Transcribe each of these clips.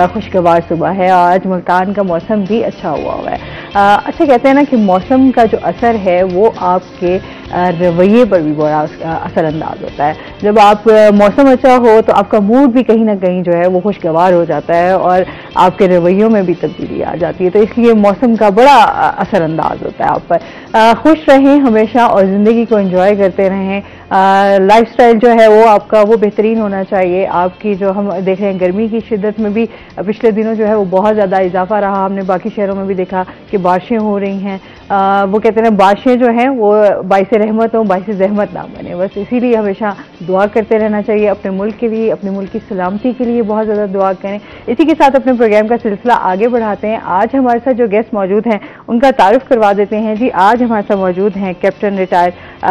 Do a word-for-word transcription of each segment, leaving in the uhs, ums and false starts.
خوشگوار صبح ہے اور آج ملتان کا موسم بھی اچھا ہوا ہوا ہے. اچھا کہتے ہیں نا کہ موسم کا جو اثر ہے وہ آپ کے رویے پر بھی بڑا اثر انداز ہوتا ہے. جب آپ موسم اچھا ہو تو آپ کا موڈ بھی کہیں نہ کہیں جو ہے وہ خوشگوار ہو جاتا ہے اور آپ کے رویوں میں بھی تبدیلی آ جاتی ہے. تو اس لیے موسم کا بڑا اثر انداز ہوتا ہے آپ پر. خوش رہیں ہمیشہ اور زندگی کو انجوائے کرتے رہیں. لائف سٹائل جو ہے وہ آپ کا وہ بہترین ہونا چاہیے. آپ کی جو ہم دیکھ رہے ہیں گرمی کی شدت میں بھی پچھلے دنوں جو ہے وہ بہت زیادہ اضافہ رہا. ہم نے باقی شہروں میں بھی دیکھا کہ بارشیں ہو رہی ہیں. وہ کہتے ہیں بارشیں جو ہیں وہ باعث رحمت ہوں باعث زحمت نہ بنے. بس اسی لیے ہمیشہ دعا کرتے رہنا چاہیے اپنے ملک کے لیے, اپنے ملک کی سلامتی کے لیے بہت زیادہ دعا کریں. اسی کے ساتھ اپنے پروگرام کا سلسلہ آگے بڑھاتے ہیں. آج ہمارے ساتھ جو گیسٹ موجود ہیں ان کا تعارف کروا دیتے ہیں. جی آج ہمارے ساتھ موجود ہیں کیپٹن ریٹائر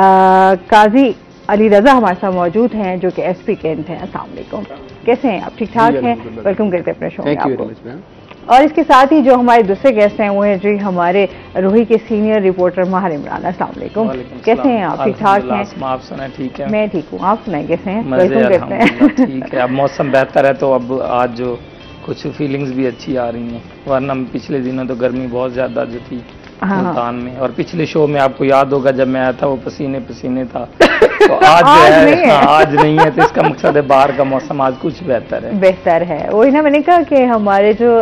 قاضی علی رضا ہمارے ساتھ موجود ہیں جو کہ ایس پی کینٹ ہیں. السلام علیکم, کیسے ہیں آپ؟ ٹھیک ٹھاک ہیں؟ ویلکم کرتے ہیں اپنے شو میں آپ کو. اور اس کے ساتھ ہی جو ہمارے دوسرے گیسٹ ہیں وہ ہیں جی ہمارے روہی کے سینئر رپورٹر ماہر عمران. السلام علیکم, کیسے ہیں آپ؟ ٹھیک ٹھاک ہیں؟ آپ سنائیں ٹھیک ہے؟ میں ٹھیک ہوں, آپ سنائیں کیسے ہیں؟ ویلکم کرتے ہیں. ٹھیک ہے, اب موسم بہتر ہے تو اب آج جو کچھ فیلنگز بھی اچھی آ رہی ہیں, ورنہ پچھلے دنوں تو گرمی بہت زیادہ جو تھی ملتان میں. اور پچھلے شو میں آپ کو یاد ہوگا جب میں آیا تھا وہ پسینے پسینے تھا, تو آج جو ہے آج نہیں ہے. تو اس کا مقصد ہے باہر کا موسم آج کچھ بہتر ہے بہتر ہے. وہی نا میں نے کہا کہ ہمارے جو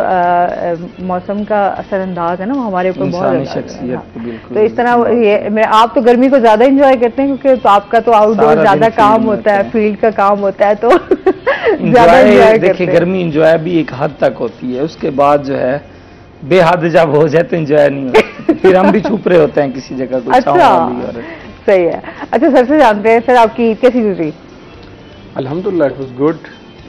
موسم کا اثر انداز ہے نا وہ ہمارے اوپر بہت شخصیت. بالکل, تو اس طرح آپ تو گرمی کو زیادہ انجوائے کرتے ہیں کیونکہ آپ کا تو آؤٹ ڈور زیادہ کام ہوتا ہے, فیلڈ کا کام ہوتا ہے, تو زیادہ انجوائے. دیکھیں گرمی انجوائے بھی ایک حد تک ہوتی ہے, اس کے بعد جو ہے بے حد جب ہو جائے تو انجوائے نہیں ہوتا. پھر ہم بھی چھپ رہے ہوتے ہیں کسی جگہ کو. اچھا صحیح ہے. اچھا سر سے جانتے ہیں, سر آپ کی عید کیسی گزری؟ الحمدللہ اٹ واز گڈ.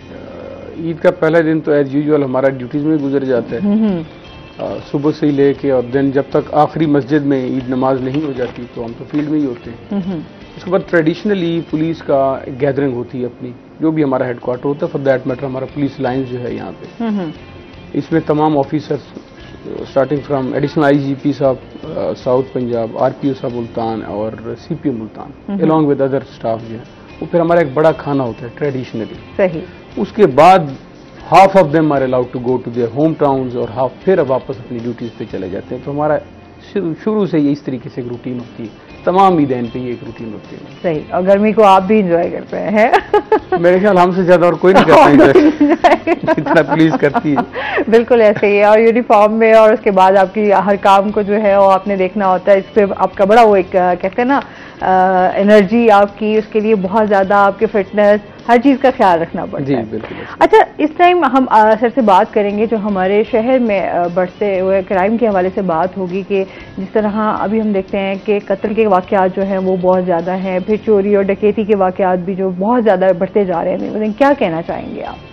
عید کا پہلا دن تو ایز یوزول ہمارا ڈیوٹیز میں گزر جاتا ہے, صبح سے ہی لے کے اور دن جب تک آخری مسجد میں عید نماز نہیں ہو جاتی تو ہم تو فیلڈ میں ہی ہوتے ہیں. اس کے بعد ٹریڈیشنلی پولیس کا ایک گیدرنگ ہوتی ہے اپنی, جو بھی ہمارا ہیڈ کوارٹر ہوتا ہے, فار دیٹ میٹر ہمارا پولیس لائنز جو ہے یہاں پہ, اس میں تمام officers starting from additional I G P صاحب south Punjab, R P O صاحب ملتان اور C P O Multan along with other staff جو ہے, وہ پھر ہمارا ایک بڑا کھانا ہوتا ہے ٹریڈیشنلی. صحیح. اس کے بعد half of them are allowed to go to their home towns اور ہاف پھر واپس اپنی ڈیوٹیز پہ چلے جاتے ہیں. تو ہمارا شروع سے یہ اس طریقے سے ایک روٹین ہوتی ہے, تمام عیدین پہ یہ ایک روٹین ہوتی ہے. صحیح. اور گرمی کو آپ بھی انجوائے کرتے ہیں؟ میرے خیال ہم سے زیادہ اور کوئی نہیں کرتا جتنا پولیس کرتی ہے. بالکل ایسے ہی ہے, اور یونیفارم میں, اور اس کے بعد آپ کی ہر کام کو جو ہے وہ آپ نے دیکھنا ہوتا ہے. اس پہ آپ کا بڑا وہ ایک کہتے ہیں نا انرجی آپ کی, اس کے لیے بہت زیادہ آپ کے فٹنس ہر چیز کا خیال رکھنا پڑتا ہے. اچھا اس ٹائم ہم سر سے بات کریں گے جو ہمارے شہر میں بڑھتے ہوئے کرائم کے حوالے سے بات ہوگی کہ جس طرح ابھی ہم دیکھتے ہیں کہ قتل کے واقعات جو ہیں وہ بہت زیادہ ہیں, پھر چوری اور ڈکیتی کے واقعات بھی جو بہت زیادہ بڑھتے جا رہے ہیں. کیا کہنا چاہیں گے آپ؟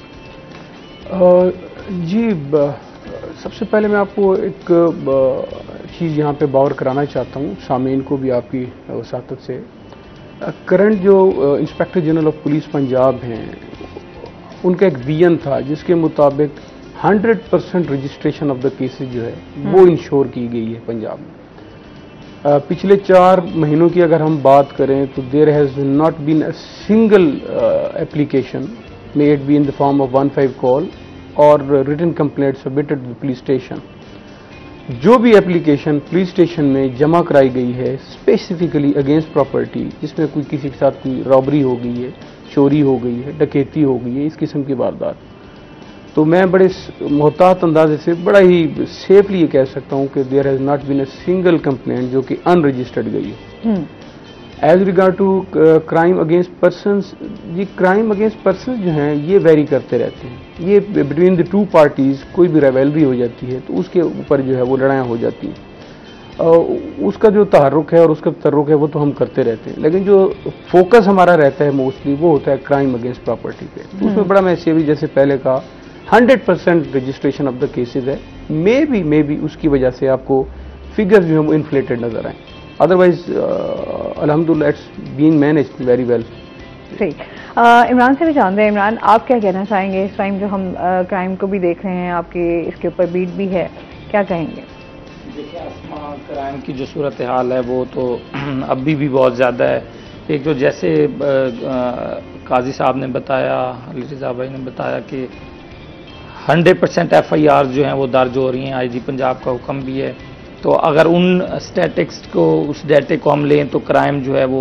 جی سب سے پہلے میں آپ کو ایک چیز یہاں پہ باور کرانا چاہتا ہوں, سامعین کو بھی آپ کی وساطت سے. کرنٹ جو inspector general of police Punjab ہیں ان کا ایک ویژن تھا جس کے مطابق hundred percent registration of the cases جو ہے وہ انشور کی گئی ہے پنجاب میں. پچھلے چار مہینوں کی اگر ہم بات کریں تو there has not been a single application may it be in the form of one five call or written complaint submitted to police station. جو بھی اپلیکیشن پولیس اسٹیشن میں جمع کرائی گئی ہے اسپیسیفکلی اگینسٹ پراپرٹی, جس میں کوئی کسی کے ساتھ کوئی رابری ہو گئی ہے, چوری ہو گئی ہے, ڈکیتی ہو گئی ہے, اس قسم کی واردات, تو میں بڑے محتاط اندازے سے بڑا ہی سیفلی یہ کہہ سکتا ہوں کہ there has not been a single complaint جو کہ ان رجسٹرڈ گئی ہے. As regard to crime against persons, یہ کرائم اگینسٹ پرسنس جو ہیں یہ ویری کرتے رہتے ہیں. یہ بٹوین دی ٹو پارٹیز کوئی بھی ریویلری ہو جاتی ہے تو اس کے اوپر جو ہے وہ لڑائیاں ہو جاتی ہیں. اس کا جو تحرک ہے اور اس کا تحرک ہے وہ تو ہم کرتے رہتے ہیں, لیکن جو فوکس ہمارا رہتا ہے موسٹلی وہ ہوتا ہے کرائم اگینسٹ پراپرٹی پہ. اس میں بڑا میں سیوی جیسے پہلے کہا hundred percent registration of the cases ہے. مے بی مے بی اس کی وجہ سے آپ کو فگر جو ہے وہ انفلیٹڈ نظر آئیں, ادروائز الحمدللہ it's being managed very well. صحیح. عمران سے بھی جانتے ہیں, عمران آپ کیا کہنا چاہیں گے اس ٹائم جو ہم کرائم کو بھی دیکھ رہے ہیں, آپ کے اس کے اوپر بیٹ بھی ہے, کیا کہیں گے؟ دیکھیں اسما کرائم کی جو صورتحال ہے وہ تو ابھی بھی بہت زیادہ ہے. ایک تو جیسے قاضی صاحب نے بتایا, علی رضا بھائی نے بتایا کہ hundred percent F I R जो हैं वो दर्ज हो रही हैं, आई जी पंजाब का हुक्म भी है। तो अगर उन स्टैटिक्स को, उस डेटे को हम लें तो क्राइम जो है वो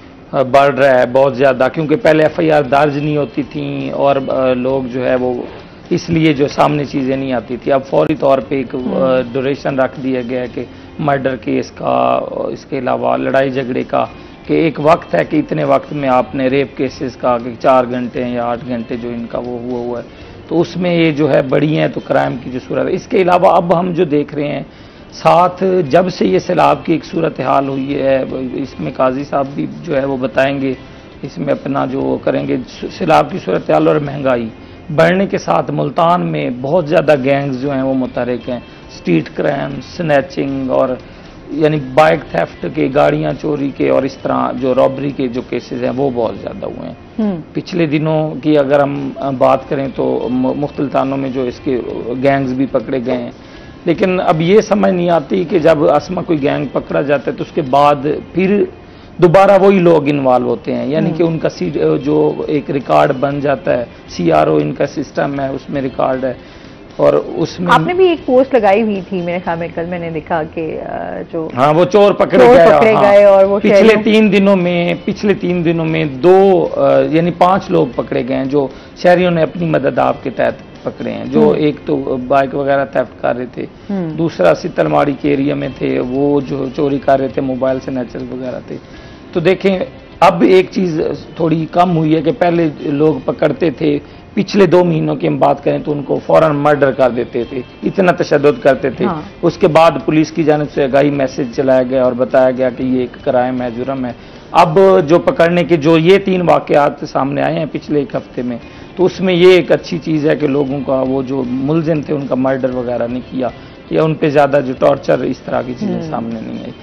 बढ़ रहा है बहुत ज़्यादा, क्योंकि पहले एफ आई आर दर्ज नहीं होती थी और लोग जो है वो इसलिए जो सामने चीज़ें नहीं आती थी। अब फौरी तौर पे एक ड्यूरेशन रख दिया गया है कि मर्डर केस का, इसके अलावा लड़ाई झगड़े का, कि एक वक्त है कि इतने वक्त में आपने रेप केसेस का कि चार घंटे या आठ घंटे जो इनका वो हुआ हुआ है, तो उसमें ये जो है बड़ी हैं तो क्राइम की जो सूरत है। इसके अलावा अब हम जो देख रहे हैं साथ, जब से ये सैलाब की एक सूरत हाल हुई है, इसमें काजी साहब भी जो है वो बताएंगे, इसमें अपना जो करेंगे, सैलाब की सूरत हाल और महंगाई बढ़ने के साथ मुल्तान में बहुत ज़्यादा गैंग्स जो हैं वो मुतहरिक हैं, स्ट्रीट क्राइम, स्नैचिंग और यानी बाइक थेफ्ट के, गाड़ियां चोरी के और इस तरह जो रॉबरी के जो केसेस हैं वो बहुत ज़्यादा हुए हैं। पिछले दिनों की अगर हम बात करें तो मुख्तलिफ थानों में जो इसके गैंग्स भी पकड़े गए हैं, लेकिन अब ये समझ नहीं आती कि जब असमा कोई गैंग पकड़ा जाता है तो उसके बाद फिर दोबारा वही लोग इन्वॉल्व होते हैं, यानी कि उनका सी जो एक रिकॉर्ड बन जाता है, सी आर ओ इनका सिस्टम है, उसमें रिकॉर्ड है। और उसमें आपने भी एक पोस्ट लगाई हुई थी मेरे ख्याल में, कल मैंने देखा कि जो हाँ वो चोर पकड़े चोर गए, पकड़े हाँ, गए और वो पिछले तीन दिनों में पिछले तीन दिनों में दो यानी पांच लोग पकड़े गए हैं जो शहरियों ने अपनी मदद आपके तहत पकड़े हैं। जो एक तो बाइक वगैरह थेफ्ट कर रहे थे, दूसरा सितलमाड़ी के एरिया में थे, वो जो चोरी कर रहे थे मोबाइल से नेचर वगैरह थे। तो देखें अब एक चीज़ थोड़ी कम हुई है कि पहले लोग पकड़ते थे, पिछले दो महीनों की हम बात करें तो उनको फौरन मर्डर कर देते थे, इतना तशद्दुद करते थे। हाँ। उसके बाद पुलिस की जानिब से आगाही मैसेज चलाया गया और बताया गया कि ये एक क्राइम है, जुर्म है। अब जो पकड़ने के जो ये तीन वाक़यात सामने आए हैं पिछले एक हफ्ते में, तो उसमें ये एक अच्छी चीज़ है कि लोगों का वो जो मुलजिम थे उनका मर्डर वगैरह नहीं किया, या उन पर ज़्यादा जो टॉर्चर इस तरह की चीज़ें सामने नहीं आई।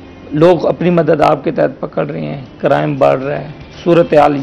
लोग अपनी मदद आपके तहत पकड़ रहे हैं, क्राइम बढ़ रहा है, सूरत हाल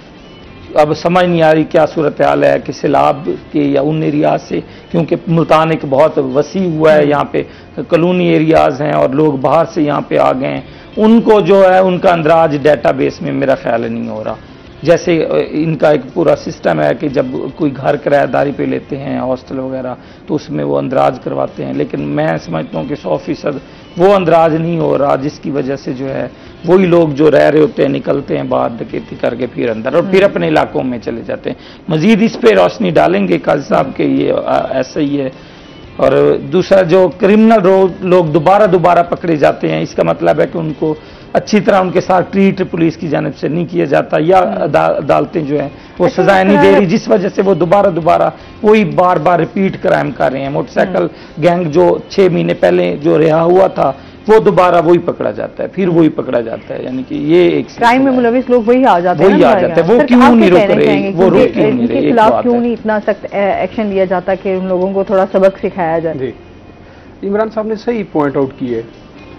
अब समझ नहीं आ रही क्या सूरत हाल है कि सैलाब के या उन एरियाज से, क्योंकि मुल्तान एक बहुत वसी हुआ है, यहाँ पे कॉलोनी एरियाज हैं और लोग बाहर से यहाँ पे आ गए हैं, उनको जो है उनका अंदराज डेटाबेस में मेरा ख्याल नहीं हो रहा। जैसे इनका एक पूरा सिस्टम है कि जब कोई घर किराएदारी पे लेते हैं हॉस्टल वगैरह तो उसमें वो अंदराज करवाते हैं, लेकिन मैं समझता हूँ कि सौ फीसद वो अंदराज नहीं हो रहा, जिसकी वजह से जो है वही लोग जो रह रहे होते हैं निकलते हैं बाहर डकैती करके फिर अंदर और फिर अपने इलाकों में चले जाते हैं। मजीद इस पे रोशनी डालेंगे काजी साहब के, ये ऐसा ही है। और दूसरा जो क्रिमिनल लोग दोबारा दोबारा पकड़े जाते हैं, इसका मतलब है कि उनको अच्छी तरह उनके साथ ट्रीट पुलिस की जानिब से नहीं किया जाता, या अदालतें जो हैं वो सजाएं नहीं दे रही, जिस वजह से वो दोबारा दोबारा वही बार बार रिपीट क्राइम कर रहे हैं। मोटरसाइकिल गैंग जो छह महीने पहले जो रिहा हुआ था वो दोबारा वही पकड़ा जाता है, फिर वही पकड़ा जाता है, यानी कि ये एक क्राइम में मुलविस लोग वही आ जाते हैं, वही आ जाते हैं। वो क्यों नहीं रुक रहे, वो रुक क्यों नहीं रहे, इनके खिलाफ क्यों नहीं इतना सख्त एक्शन लिया जाता कि उन लोगों को थोड़ा सबक सिखाया जाए? इमरान साहब ने सही पॉइंट आउट की है।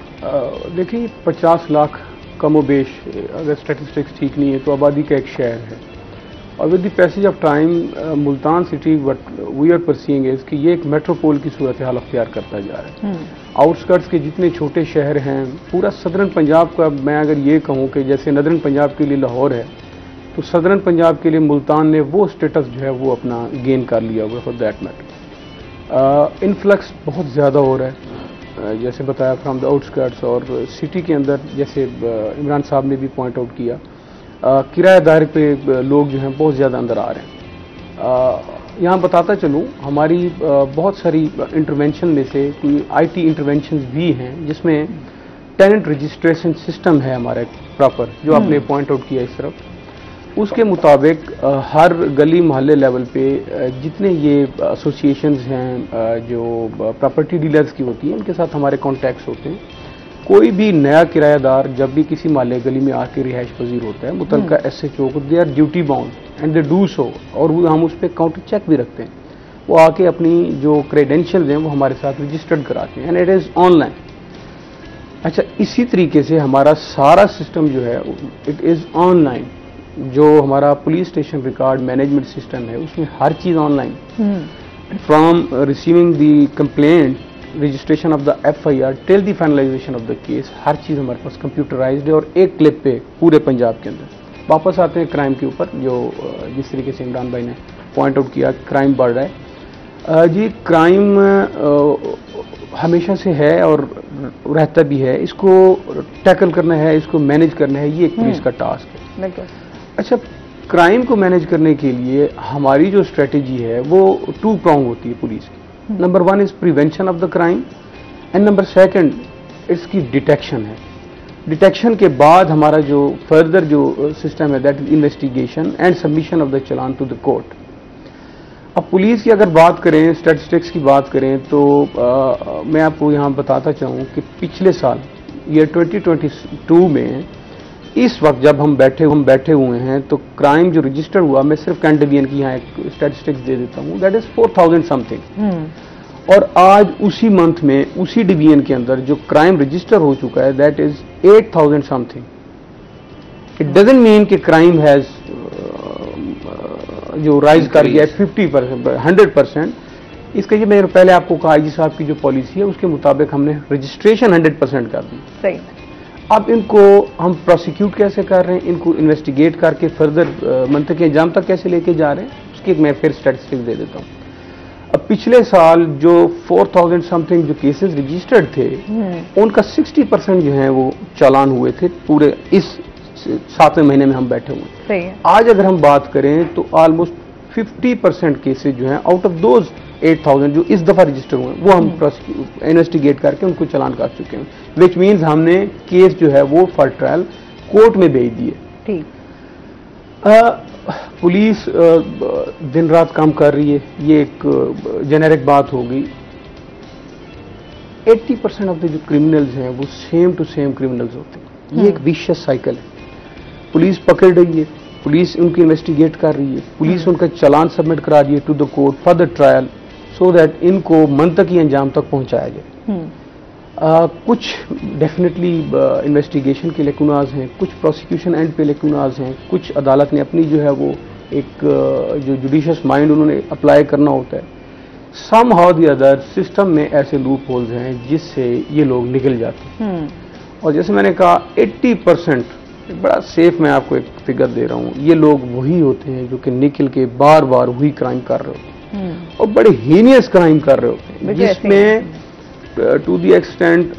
देखिए पचास लाख कमोबेश, अगर स्टैटिस्टिक्स ठीक नहीं है तो आबादी का एक शहर है, और with the passage of time Multan city what we are perceiving is कि ये एक मेट्रोपोल की सूरत हाल अख्तियार करता जा रहा है। आउटस्कर्ट्स के जितने छोटे शहर हैं, पूरा सदरन पंजाब का, मैं अगर ये कहूँ कि जैसे नदरन पंजाब के लिए लाहौर है, तो सदरन पंजाब के लिए मुल्तान ने वो स्टेटस जो है वो अपना गेन कर लिया हुआ फॉर दैट मैटर। इन्फ्लक्स बहुत ज़्यादा हो रहा है, जैसे बताया फ्रॉम द आउटस्कर्ट्स, और सिटी के अंदर जैसे इमरान साहब ने भी पॉइंट आउट किया, किराएदार पे लोग जो हैं बहुत ज़्यादा अंदर आ रहे हैं। यहाँ बताता चलूँ, हमारी बहुत सारी इंटरवेंशन में से कोई आईटी इंटरवेंशंस भी हैं जिसमें टेनेंट रजिस्ट्रेशन सिस्टम है हमारा प्रॉपर, जो आपने पॉइंट आउट किया इस तरफ। उसके मुताबिक हर गली मोहल्ले लेवल पे जितने ये एसोसिएशंस हैं जो प्रॉपर्टी डीलर्स की होती हैं, उनके साथ हमारे कॉन्टैक्ट्स होते हैं। कोई भी नया किराएदार जब भी किसी मोहल्ले गली में आके रिहाइश पजीर होता है, मुतलका एस एच ओ को they are duty bound and they do so, और वो हम उस पर काउंटर चेक भी रखते हैं। वो आके अपनी जो क्रेडेंशियल्स हैं वो हमारे साथ रजिस्टर्ड कराते हैं, एंड इट इज़ ऑनलाइन। अच्छा, इसी तरीके से हमारा सारा सिस्टम जो है इट इज़ ऑनलाइन। जो हमारा police station record management system है उसमें हर चीज़ online, from receiving the complaint, registration of the F I R till the finalization of the case, हर चीज़ हमारे पास कंप्यूटराइज्ड है, और एक क्लिप पे पूरे पंजाब के अंदर। वापस आते हैं क्राइम के ऊपर, जो जिस तरीके से इमरान भाई ने पॉइंट आउट किया क्राइम बढ़ रहा है। جی کرائم ہمیشہ سے ہے اور رہتا بھی ہے، اس کو ٹیکل کرنا ہے، اس کو مینیج کرنا ہے، یہ ایک پولیس کا ٹاسک ہے۔ اچھا، کرائم کو مینیج کرنے کے لیے ہماری جو اسٹریٹجی ہے وہ ٹو پرونگ ہوتی ہے پولیس کی۔ Number one is prevention of the crime and number second اس کی ڈیٹیکشن ہے۔ ڈیٹیکشن کے بعد ہمارا جو فردر جو سسٹم ہے that is investigation and submission of the challan to the court. اب پولیس کی اگر بات کریں، اسٹیٹسٹکس کی بات کریں تو آ, میں آپ کو یہاں بتاتا چاہوں کہ پچھلے سال ایئر ٹوئنٹی ٹوئنٹی ٹو میں اس وقت جب ہم بیٹھے ہم بیٹھے ہوئے ہیں تو کرائم جو رجسٹر ہوا، میں صرف کین ڈویژن کی یہاں ایک اسٹیٹسٹکس دے دیتا ہوں، دیٹ از فور تھاؤزینڈ سم تھنگ، اور آج اسی منتھ میں اسی ڈویژن کے اندر جو کرائم رجسٹر ہو چکا ہے that is eight thousand some thing. It doesn't mean کہ کرائم ہیز جو رائز کر گیا ہے ففٹی پرسینٹ ہنڈریڈ پرسینٹ، اس کا یہ میں نے پہلے آپ کو کہا آئی جی صاحب کی جو پالیسی ہے اس کے مطابق ہم نے رجسٹریشن ہنڈریڈ پرسینٹ کر دی۔ صحیح۔ اب ان کو ہم پروسیکیوٹ کیسے کر رہے ہیں، ان کو انویسٹیگیٹ کر کے فردر منطقی انجام تک کیسے لے کے جا رہے ہیں، اس کی ایک میں پھر اسٹیٹسٹکس دے دیتا ہوں۔ اب پچھلے سال جو فور تھاؤزینڈ سم تھنگ جو کیسز رجسٹرڈ تھے ان کا سکسٹی پرسینٹ جو ہیں وہ چالان ہوئے تھے پورے اس ساتویں مہینے میں ہم بیٹھے ہوئے ہیں۔ آج اگر ہم بات کریں تو آلموسٹ ففٹی پرسینٹ کیسز جو ہیں out of those eight thousand جو اس دفعہ رجسٹر ہوئے ہیں وہ ہم انویسٹیگیٹ کر کے ان کو چلان کر چکے ہیں، وچ مینز ہم نے کیس جو ہے وہ فار ٹرائل کورٹ میں بھیج دیے۔ پولیس دن رات کام کر رہی ہے، یہ ایک جنیرک بات ہوگی۔ ایٹی پرسینٹ آف دا جو کرمنلز ہیں وہ سیم ٹو سیم کرمنلز ہوتے ہیں، یہ ایک ویشیس سائیکل ہے۔ پولیس پکڑ رہی ہے، پولیس ان کی انویسٹیگیٹ کر رہی ہے، پولیس ان کا چلان سبمٹ کرا رہی ہے to the court for the trial so that ان کو منطقی انجام تک پہنچایا جائے۔ آ, کچھ ڈیفینیٹلی انویسٹیگیشن کے لیکوناز ہیں، کچھ پروسیکیوشن اینڈ پہ لیکوناز ہیں، کچھ عدالت نے اپنی جو ہے وہ ایک جو جوڈیشس مائنڈ انہوں نے اپلائی کرنا ہوتا ہے۔ Somehow the other system میں ایسے لوپ ہولز ہیں جس سے یہ لوگ نکل جاتے ہیں، اور جیسے میں نے کہا ایٹی پرسینٹ بڑا سیف میں آپ کو ایک فگر دے رہا ہوں، یہ لوگ وہی ہوتے ہیں جو کہ نکل کے بار بار وہی کرائم کر رہے ہوتے ہیں اور بڑے ہینیس کرائم کر رہے ہوتے ہیں، جس میں ٹو دی ایکسٹینٹ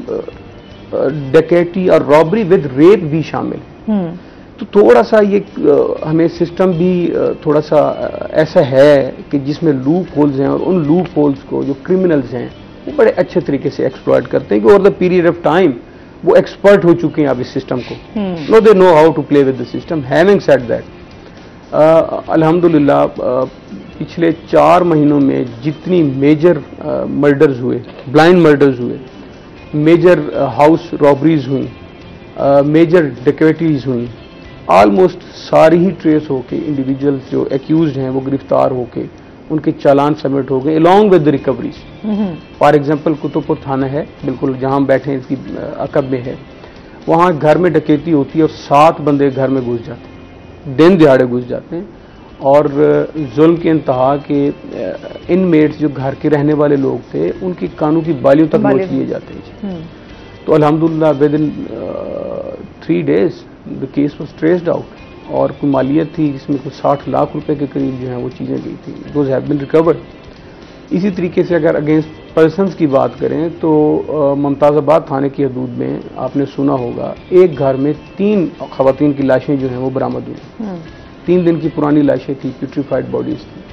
ڈکیٹی اور رابری ود ریپ بھی شامل ہے۔ تو تھوڑا سا یہ ہمیں سسٹم بھی تھوڑا سا ایسا ہے کہ جس میں لوپ ہولز ہیں، اور ان لوپ ہولز کو جو کرمنلز ہیں وہ بڑے اچھے طریقے سے ایکسپلائٹ کرتے ہیں کہ over the period of time وہ ایکسپرٹ ہو چکے ہیں اب اس سسٹم کو، know they know how to play with the system. Having said that الحمدللہ پچھلے چار مہینوں میں جتنی میجر مرڈرز ہوئے، بلائنڈ مرڈرز ہوئے، میجر ہاؤس رابریز ہوئیں، میجر ڈکیٹیز ہوئیں، آلموسٹ ساری ہی ٹریس ہو کے انڈیویجولز جو ایکیوزڈ ہیں وہ گرفتار ہو کے ان کے چالان سبمٹ ہو گئے along with the recoveries۔ For example Qutbpur تھانہ ہے بالکل جہاں ہم بیٹھے ہیں، اس کی عقب میں ہے، وہاں گھر میں ڈکیتی ہوتی ہے اور سات بندے گھر میں گھس جاتے ہیں، دن دہاڑے گھس جاتے ہیں، اور ظلم کی انتہا کے ان میٹس جو گھر کے رہنے والے لوگ تھے ان کی کانوں کی بالیوں تک نوچ لیے جاتے ہیں۔ تو الحمدللہ within three days the case was traced out, اور کوئی مالیت تھی جس میں کوئی ساٹھ لاکھ روپے کے قریب جو ہیں وہ چیزیں گئی تھیں، دوز ہیو بین ریکورڈ۔ اسی طریقے سے اگر اگینسٹ پرسنس کی بات کریں تو ممتاز آباد تھانے کی حدود میں آپ نے سنا ہوگا ایک گھر میں تین خواتین کی لاشیں جو ہیں وہ برآمد ہوئی، تین دن کی پرانی لاشیں تھیں، پیوٹریفائڈ باڈیز تھیں۔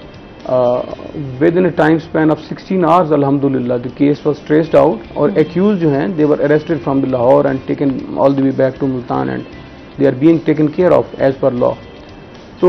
Within a time span of sixteen hours الحمدللہ the case was traced out, اور ایکیوز جو ہیں they were arrested from the Lahore and taken all the way back to Multan and they are being taken care of as per law. تو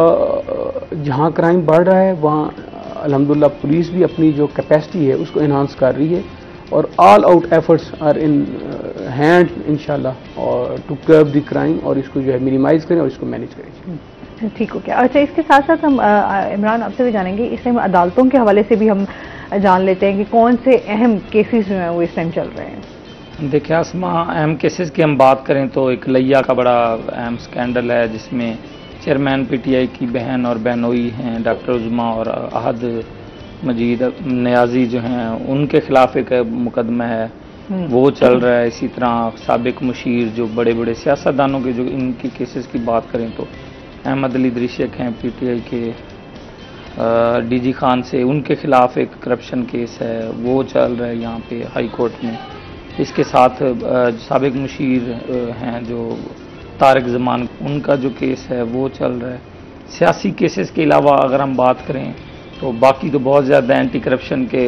جہاں crime بڑھ رہا ہے وہاں الحمدللہ پولیس بھی اپنی جو کیپیسٹی ہے اس کو انہانس کر رہی ہے، اور all out efforts are in hand انشاءاللہ اور ٹو کرب دی کرائم، اور اس کو جو ہے منیمائز کریں اور اس کو مینیج کریں۔ ٹھیک ہو گیا۔ اچھا، اس کے ساتھ ساتھ ہم عمران آپ سے بھی جانیں گے، اس ٹائم عدالتوں کے حوالے سے بھی ہم جان لیتے ہیں کہ کون سے اہم کیسز جو ہیں وہ اس ٹائم چل رہے ہیں۔ دیکھیں آسما، اہم کیسز کی ہم بات کریں تو ایک لیا کا بڑا اہم سکینڈل ہے جس میں چیئرمین پی ٹی آئی کی بہن اور بہنوئی ہیں ڈاکٹر عظما اور احد مجید نیازی جو ہیں، ان کے خلاف ایک مقدمہ ہے وہ چل رہا ہے۔ اسی طرح سابق مشیر جو بڑے بڑے سیاستدانوں کے جو ان کی کیسز کی بات کریں تو احمد علی دریشک ہیں پی ٹی آئی کے، ڈی جی خان سے، ان کے خلاف ایک کرپشن کیس ہے وہ چل رہا ہے یہاں پہ ہائی کورٹ میں. اس کے ساتھ سابق مشیر ہیں جو طارق زمان، ان کا جو کیس ہے وہ چل رہا ہے. سیاسی کیسز کے علاوہ اگر ہم بات کریں تو باقی تو بہت زیادہ اینٹی کرپشن کے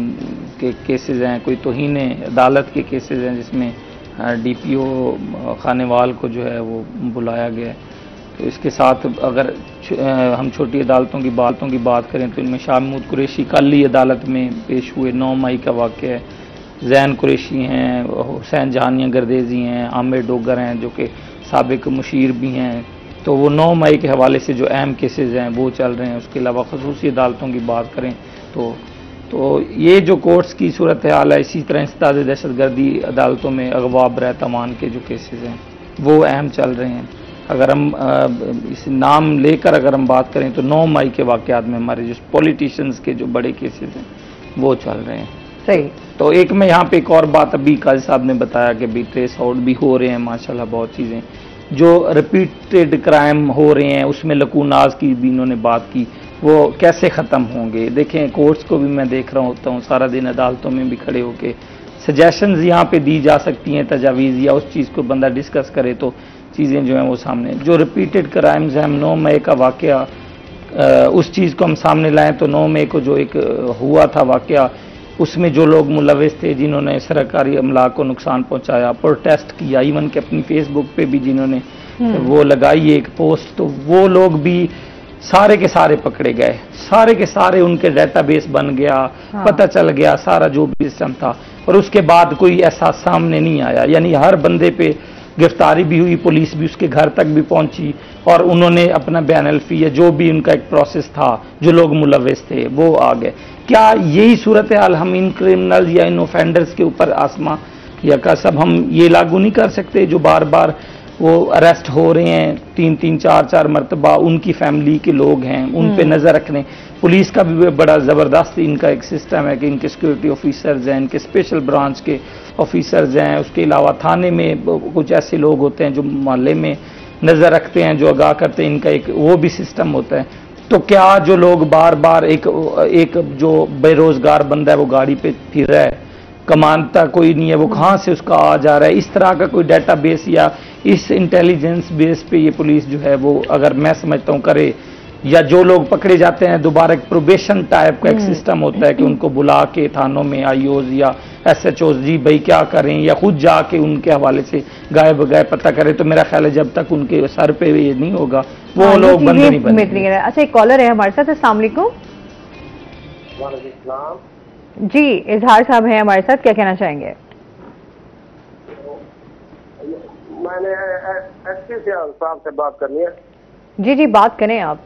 کیسز ہیں. کوئی توہین عدالت کے کیسز ہیں جس میں ڈی پی او خانیوال کو جو ہے وہ بلایا گیا ہے. تو اس کے ساتھ اگر ہم چھوٹی عدالتوں کی باتوں کی بات کریں تو ان میں شاہ محمود قریشی کل ہی عدالت میں پیش ہوئے، نو مئی کا واقعہ ہے. زین قریشی ہیں، حسین جہانیہ گردیزی ہیں، عامر ڈوگر ہیں جو کہ سابق مشیر بھی ہیں. تو وہ نو مئی کے حوالے سے جو اہم کیسز ہیں وہ چل رہے ہیں. اس کے علاوہ خصوصی عدالتوں کی بات کریں تو تو یہ جو کورٹس کی صورتحال ہے، اسی طرح انسداد دہشت گردی عدالتوں میں اغوا برائے تاوان کے جو کیسز ہیں وہ اہم چل رہے ہیں. اگر ہم اس نام لے کر اگر ہم بات کریں تو نو مئی کے واقعات میں ہمارے جو پولیٹیشنز کے جو بڑے کیسز ہیں وہ چل رہے ہیں. صحیح. تو ایک میں یہاں پہ ایک اور بات ابھی قاضی صاحب نے بتایا کہ بھی ٹریس آؤٹ بھی ہو رہے ہیں ماشاءاللہ بہت چیزیں جو ریپیٹڈ کرائم ہو رہے ہیں. اس میں لکوناز کی بھی انہوں نے بات کی، وہ کیسے ختم ہوں گے. دیکھیں کورٹس کو بھی میں دیکھ رہا ہوتا ہوں سارا دن عدالتوں میں بھی کھڑے ہو کے سجیشنز یہاں پہ دی جا سکتی ہیں، تجاویز، یا اس چیز کو بندہ ڈسکس کرے تو چیزیں جو ہیں وہ سامنے. جو ریپیٹڈ کرائمز ہیں، ہم نو مئی کا واقعہ اس چیز کو ہم سامنے لائیں تو نو مئی کو جو ایک ہوا تھا واقعہ، اس میں جو لوگ ملوث تھے جنہوں نے سرکاری املاک کو نقصان پہنچایا، پروٹیسٹ کیا، ایون کہ اپنی فیس بک پہ بھی جنہوں نے وہ لگائی ایک پوسٹ، تو وہ لوگ بھی سارے کے سارے پکڑے گئے. سارے کے سارے ان کے ڈیٹا بیس بن گیا، پتہ چل گیا سارا جو بھی سسٹم تھا، اور اس کے بعد کوئی ایسا سامنے نہیں آیا. یعنی ہر بندے پہ گرفتاری بھی ہوئی، پولیس بھی اس کے گھر تک بھی پہنچی، اور انہوں نے اپنا بیان الفی یا جو بھی ان کا ایک پروسیس تھا، جو لوگ ملوث تھے وہ آ گئے. کیا یہی صورتحال ہم ان کرمنل یا ان اوفینڈرز کے اوپر آسما یا کا سب ہم یہ لاگو نہیں کر سکتے جو بار بار وہ اریسٹ ہو رہے ہیں تین تین چار چار مرتبہ، ان کی فیملی کے لوگ ہیں ان پہ نظر رکھنے. پولیس کا بھی بڑا زبردست ان کا ایک سسٹم ہے کہ ان کے سیکورٹی آفیسرز ہیں، ان کے اسپیشل برانچ کے آفیسرز ہیں. اس کے علاوہ تھانے میں کچھ ایسے لوگ ہوتے ہیں جو محلے میں نظر رکھتے ہیں، جو آگاہ کرتے ہیں، ان کا ایک وہ بھی سسٹم ہوتا ہے. تو کیا جو لوگ بار بار ایک ایک جو بے روزگار بندہ ہے وہ گاڑی پہ پھر رہا ہے، کمانتا کوئی نہیں ہے، وہ کہاں سے اس کا آ جا رہا ہے، اس طرح کا کوئی ڈیٹا بیس یا اس انٹیلیجنس بیس پہ یہ پولیس جو ہے وہ اگر میں سمجھتا ہوں کرے، یا جو لوگ پکڑے جاتے ہیں دوبارہ ایک پروبیشن ٹائپ کا ایک سسٹم ہوتا ہے کہ ان کو بلا کے تھانوں میں آئی اوز یا ایس ایچ اوز جی بھائی کیا کریں، یا خود جا کے ان کے حوالے سے گائے بگائے پتہ کرے. تو میرا خیال ہے جب تک ان کے سر پہ یہ نہیں ہوگا وہ لوگ بندے نہیں بنیں گے. اچھا ایک کالر ہے ہمارے ساتھ. السلام علیکم. وعلیکم السلام. جی اظہار صاحب ہیں ہمارے ساتھ، کیا کہنا چاہیں گے؟ میں نے ایس پی صاحب سے بات کرنی ہے. جی جی بات کریں آپ.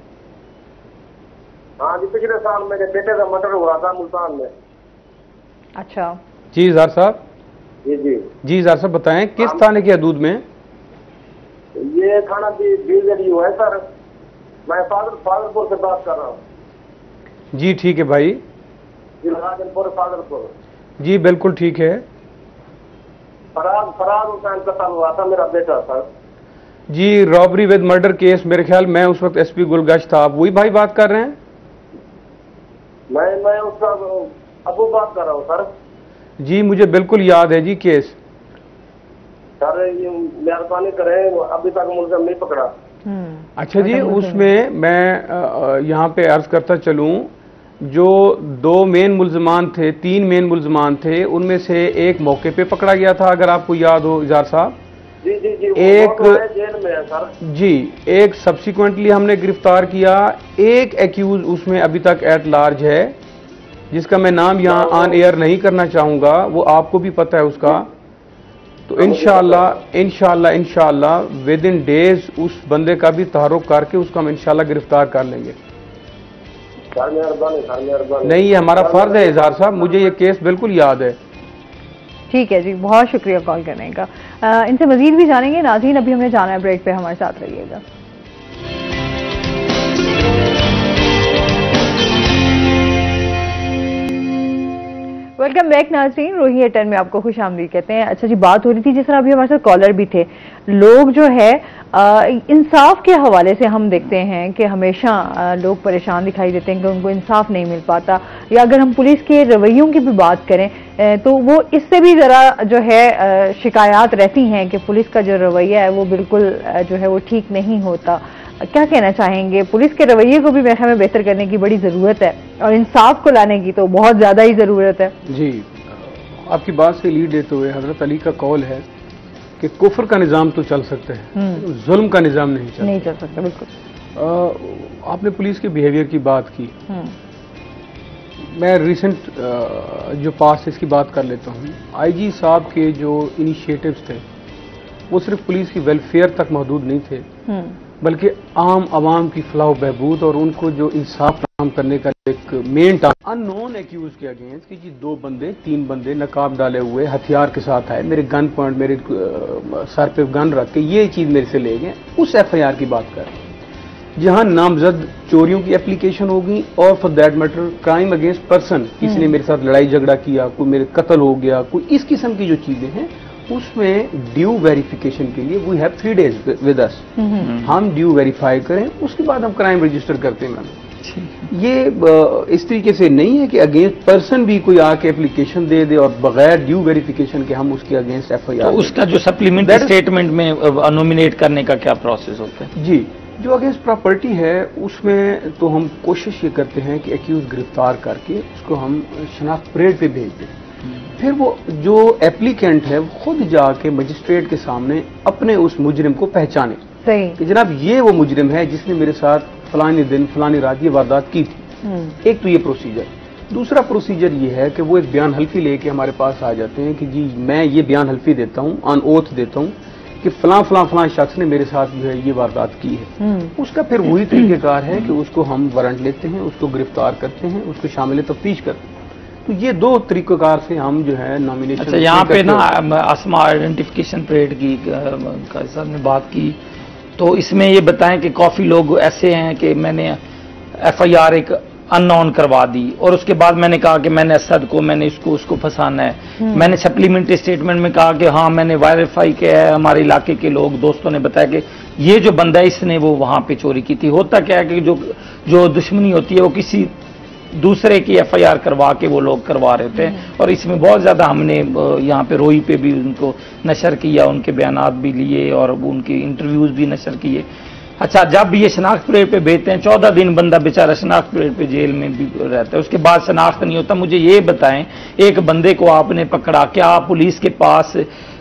ہاں جی، پچھلے سال میرے بیٹے کا مرڈر ہوا تھا ملتان میں. اچھا جی اظہار صاحب. جی جی جی اظہار صاحب بتائیں کس تھانے کی حدود میں؟ یہ تھانہ بی گلی ہے سر. میں فاضل فاضل پور سے بات کر رہا ہوں. جی ٹھیک ہے بھائی. جی راجن پور فاضل پور. جی بالکل ٹھیک ہے. فراز فراز حسین قتل ہوا تھا میرا بیٹا سر. جی رابری ود مرڈر کیس، میرے خیال میں اس وقت ایس پی گلگشت تھا، آپ وہی بھائی بات کر رہے ہیں؟ میں میں اس کا ابو بات کر رہا ہوں سر. جی مجھے بالکل یاد ہے جی کیس. سر یہ مہربانی کریں، ابھی تک ملزم نہیں پکڑا. اچھا جی، اس میں میں یہاں پہ عرض کرتا چلوں، جو دو مین ملزمان تھے، تین مین ملزمان تھے، ان میں سے ایک موقع پہ پکڑا گیا تھا اگر آپ کو یاد ہو اظہار صاحب. جی جی جی ایک جیل میں ہے سر. جی ایک سبسیکوینٹلی ہم نے گرفتار کیا. ایک ایکیوز اس میں ابھی تک ایٹ لارج ہے جس کا میں نام یہاں آن ایئر نہیں کرنا چاہوں گا، وہ آپ کو بھی پتہ ہے اس کا. تو انشاءاللہ انشاءاللہ انشاءاللہ ود ان ڈیز اس بندے کا بھی تحرک کر کے اس کو ہم انشاءاللہ گرفتار کر لیں گے. نہیں یہ ہمارا فرض ہے اظہار صاحب، مجھے یہ کیس بالکل یاد ہے. ٹھیک ہے جی، بہت شکریہ کال کرنے کا. ان سے مزید بھی جانیں گے. ناظرین ابھی ہم نے جانا ہے بریک پہ، ہمارے ساتھ رہیے گا. ویلکم بیک ناظرین، روہی ٹن میں آپ کو خوش آمدید کہتے ہیں. اچھا جی، بات ہو رہی تھی جس طرح ابھی ہمارے ساتھ کالر بھی تھے، لوگ جو ہے انصاف کے حوالے سے ہم دیکھتے ہیں کہ ہمیشہ لوگ پریشان دکھائی دیتے ہیں کہ ان کو انصاف نہیں مل پاتا، یا اگر ہم پولیس کے رویوں کی بھی بات کریں تو وہ اس سے بھی ذرا جو ہے شکایات رہتی ہیں کہ پولیس کا جو رویہ ہے وہ بالکل جو ہے وہ ٹھیک نہیں ہوتا. کیا کہنا چاہیں گے؟ پولیس کے رویے کو بھی میرے خیال میں بہتر کرنے کی بڑی ضرورت ہے، اور انصاف کو لانے کی تو بہت زیادہ ہی ضرورت ہے. جی، آپ کی بات سے لیڈ لیتے ہوئے حضرت علی کا قول ہے کہ کفر کا نظام تو چل سکتا ہے، ظلم کا نظام نہیں چل نہیں چل سکتا. بالکل آپ نے پولیس کے بیہیویئر کی بات کی، میں ریسنٹ جو پاس اس کی بات کر لیتا ہوں. آئی جی صاحب کے جو انیشیٹوز تھے وہ صرف پولیس کی ویلفیئر تک محدود نہیں تھے، بلکہ عام عوام کی فلاح و بہبود اور ان کو جو انصاف فراہم کرنے کا ایک main target. Unknown accused کے اگینسٹ کہ جی دو بندے تین بندے نقاب ڈالے ہوئے ہتھیار کے ساتھ آئے، میرے گن پوائنٹ میرے سر پہ گن رکھ کے یہ چیز میرے سے لے گئے، اس ایف آئی آر کی بات کر رہے ہیں جہاں نامزد چوریوں کی اپلیکیشن ہوگی اور for that matter crime against person, کسی نے میرے ساتھ لڑائی جھگڑا کیا، کوئی میرے قتل ہو گیا، کوئی اس قسم کی جو چیزیں ہیں، اس میں ڈیو ویریفیکیشن کے لیے we have three days with us, ہم ڈیو ویریفائی کریں، اس کے بعد ہم کرائم رجسٹر کرتے ہیں. میم یہ اس طریقے سے نہیں ہے کہ اگینسٹ پرسن بھی کوئی آ کے اپلیکیشن دے دے اور بغیر ڈیو ویریفیکیشن کے ہم اس کے اگینسٹ ایف آئی آر. اس کا جو سپلیمنٹری اسٹیٹمنٹ میں نومینیٹ کرنے کا کیا پروسیس ہوتا ہے؟ جی، جو اگینسٹ پراپرٹی ہے اس میں تو ہم کوشش یہ کرتے ہیں کہ ایکیوز گرفتار کر کے اس کو ہم شناخت پریڈ پہ بھیج دیں، پھر وہ جو ایپلیکینٹ ہے وہ خود جا کے مجسٹریٹ کے سامنے اپنے اس مجرم کو پہچانے کہ جناب یہ وہ مجرم ہے جس نے میرے ساتھ فلانی دن فلانی رات یہ واردات کی تھی. ایک تو یہ پروسیجر. دوسرا پروسیجر یہ ہے کہ وہ ایک بیان حلفی لے کے ہمارے پاس آ جاتے ہیں کہ جی میں یہ بیان حلفی دیتا ہوں، آن اوتھ دیتا ہوں کہ فلاں فلاں فلاں شخص نے میرے ساتھ جو ہے یہ واردات کی ہے. اس کا پھر وہی طریقہ کار ہے کہ اس کو ہم وارنٹ لیتے ہیں، اس کو گرفتار کرتے ہیں، اس کو شامل تفتیش کرتے ہیں. تو یہ دو طریقہ کار سے ہم جو ہے نامینیشن. اچھا، یہاں پہ نا اسما آئیڈینٹیفکیشن پریڈ کی صاحب نے بات کی، تو اس میں یہ بتائیں کہ کافی لوگ ایسے ہیں کہ میں نے ایف آئی آر ایک ان نون کروا دی اور اس کے بعد میں نے کہا کہ میں نے اسد کو میں نے اس کو اس کو پھنسانا ہے. میں نے سپلیمنٹری اسٹیٹمنٹ میں کہا کہ ہاں میں نے ویریفائی کیا ہے، ہمارے علاقے کے لوگ دوستوں نے بتایا کہ یہ جو بندہ اس نے وہ وہاں پہ چوری کی تھی. ہوتا کیا ہے کہ جو جو دشمنی ہوتی ہے وہ کسی دوسرے کی ایف آئی آر کروا کے وہ لوگ کروا رہے تھے، اور اس میں بہت زیادہ ہم نے یہاں پہ روئی پہ بھی ان کو نشر کیا، ان کے بیانات بھی لیے اور ان کے انٹرویوز بھی نشر کیے. اچھا، جب یہ شناخت پریڈ پہ بھیجتے ہیں چودہ دن بندہ بیچارہ شناخت پریڈ پہ جیل میں بھی رہتا ہے، اس کے بعد شناخت نہیں ہوتا. مجھے یہ بتائیں، ایک بندے کو آپ نے پکڑا، کیا پولیس کے پاس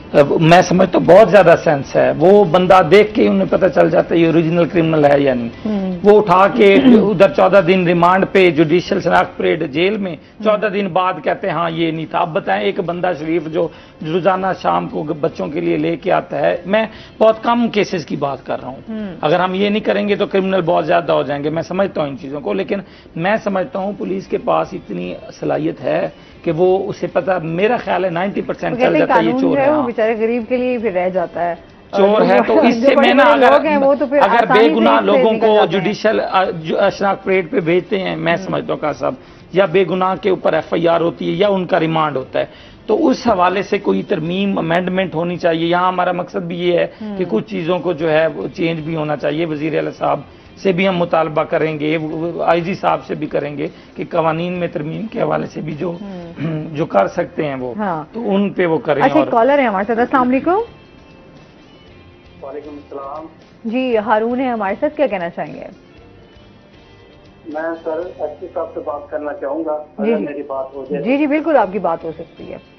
میں سمجھتا ہوں بہت زیادہ سینس ہے، وہ بندہ دیکھ کے انہیں پتہ چل جاتا ہے یہ اوریجنل کرمنل ہے یا نہیں. وہ اٹھا کے ادھر چودہ دن ریمانڈ پہ جوڈیشل شناخت پریڈ جیل میں، چودہ دن بعد کہتے ہیں ہاں یہ نہیں تھا. اب بتائیں ایک بندہ شریف جو روزانہ شام کو بچوں کے لیے لے کے آتا ہے، میں بہت کم کیسز کی بات کر رہا ہوں، اگر ہم یہ نہیں کریں گے تو کرمنل بہت زیادہ ہو جائیں گے. میں سمجھتا ہوں ان چیزوں کو، لیکن میں سمجھتا ہوں پولیس کے پاس اتنی صلاحیت ہے کہ وہ اسے پتا، میرا خیال ہے نائنٹی پرسینٹ چل جاتا ہے یہ چور ہے، وہ بیچارے غریب کے لیے پھر رہ جاتا ہے چور ہے. تو اس سے میں نا اگر اگر بے گناہ لوگوں کو جوڈیشل شناخت پریڈ پہ بھیجتے ہیں، میں سمجھتا ہوں کہ صاحب یا بے گناہ کے اوپر ایف آئی آر ہوتی ہے یا ان کا ریمانڈ ہوتا ہے، تو اس حوالے سے کوئی ترمیم امینڈمنٹ ہونی چاہیے. یہاں ہمارا مقصد بھی یہ ہے کہ کچھ چیزوں کو جو ہے وہ چینج بھی ہونا چاہیے. وزیر اعلیٰ صاحب سے بھی ہم مطالبہ کریں گے، آئی جی صاحب سے بھی کریں گے کہ قوانین میں ترمیم کے حوالے سے بھی جو جو کر سکتے ہیں وہ تو ان پہ وہ کریں. اچھا، کالر ہے ہمارے ساتھ. السلام علیکم. وعلیکم السلام. جی، ہارون ہے ہمارے ساتھ، کیا کہنا چاہیں گے؟ میں سر ایس پی صاحب سے بات کرنا چاہوں گا، جی اگر میری بات ہو جائے. جی جی بالکل آپ کی بات ہو سکتی ہے.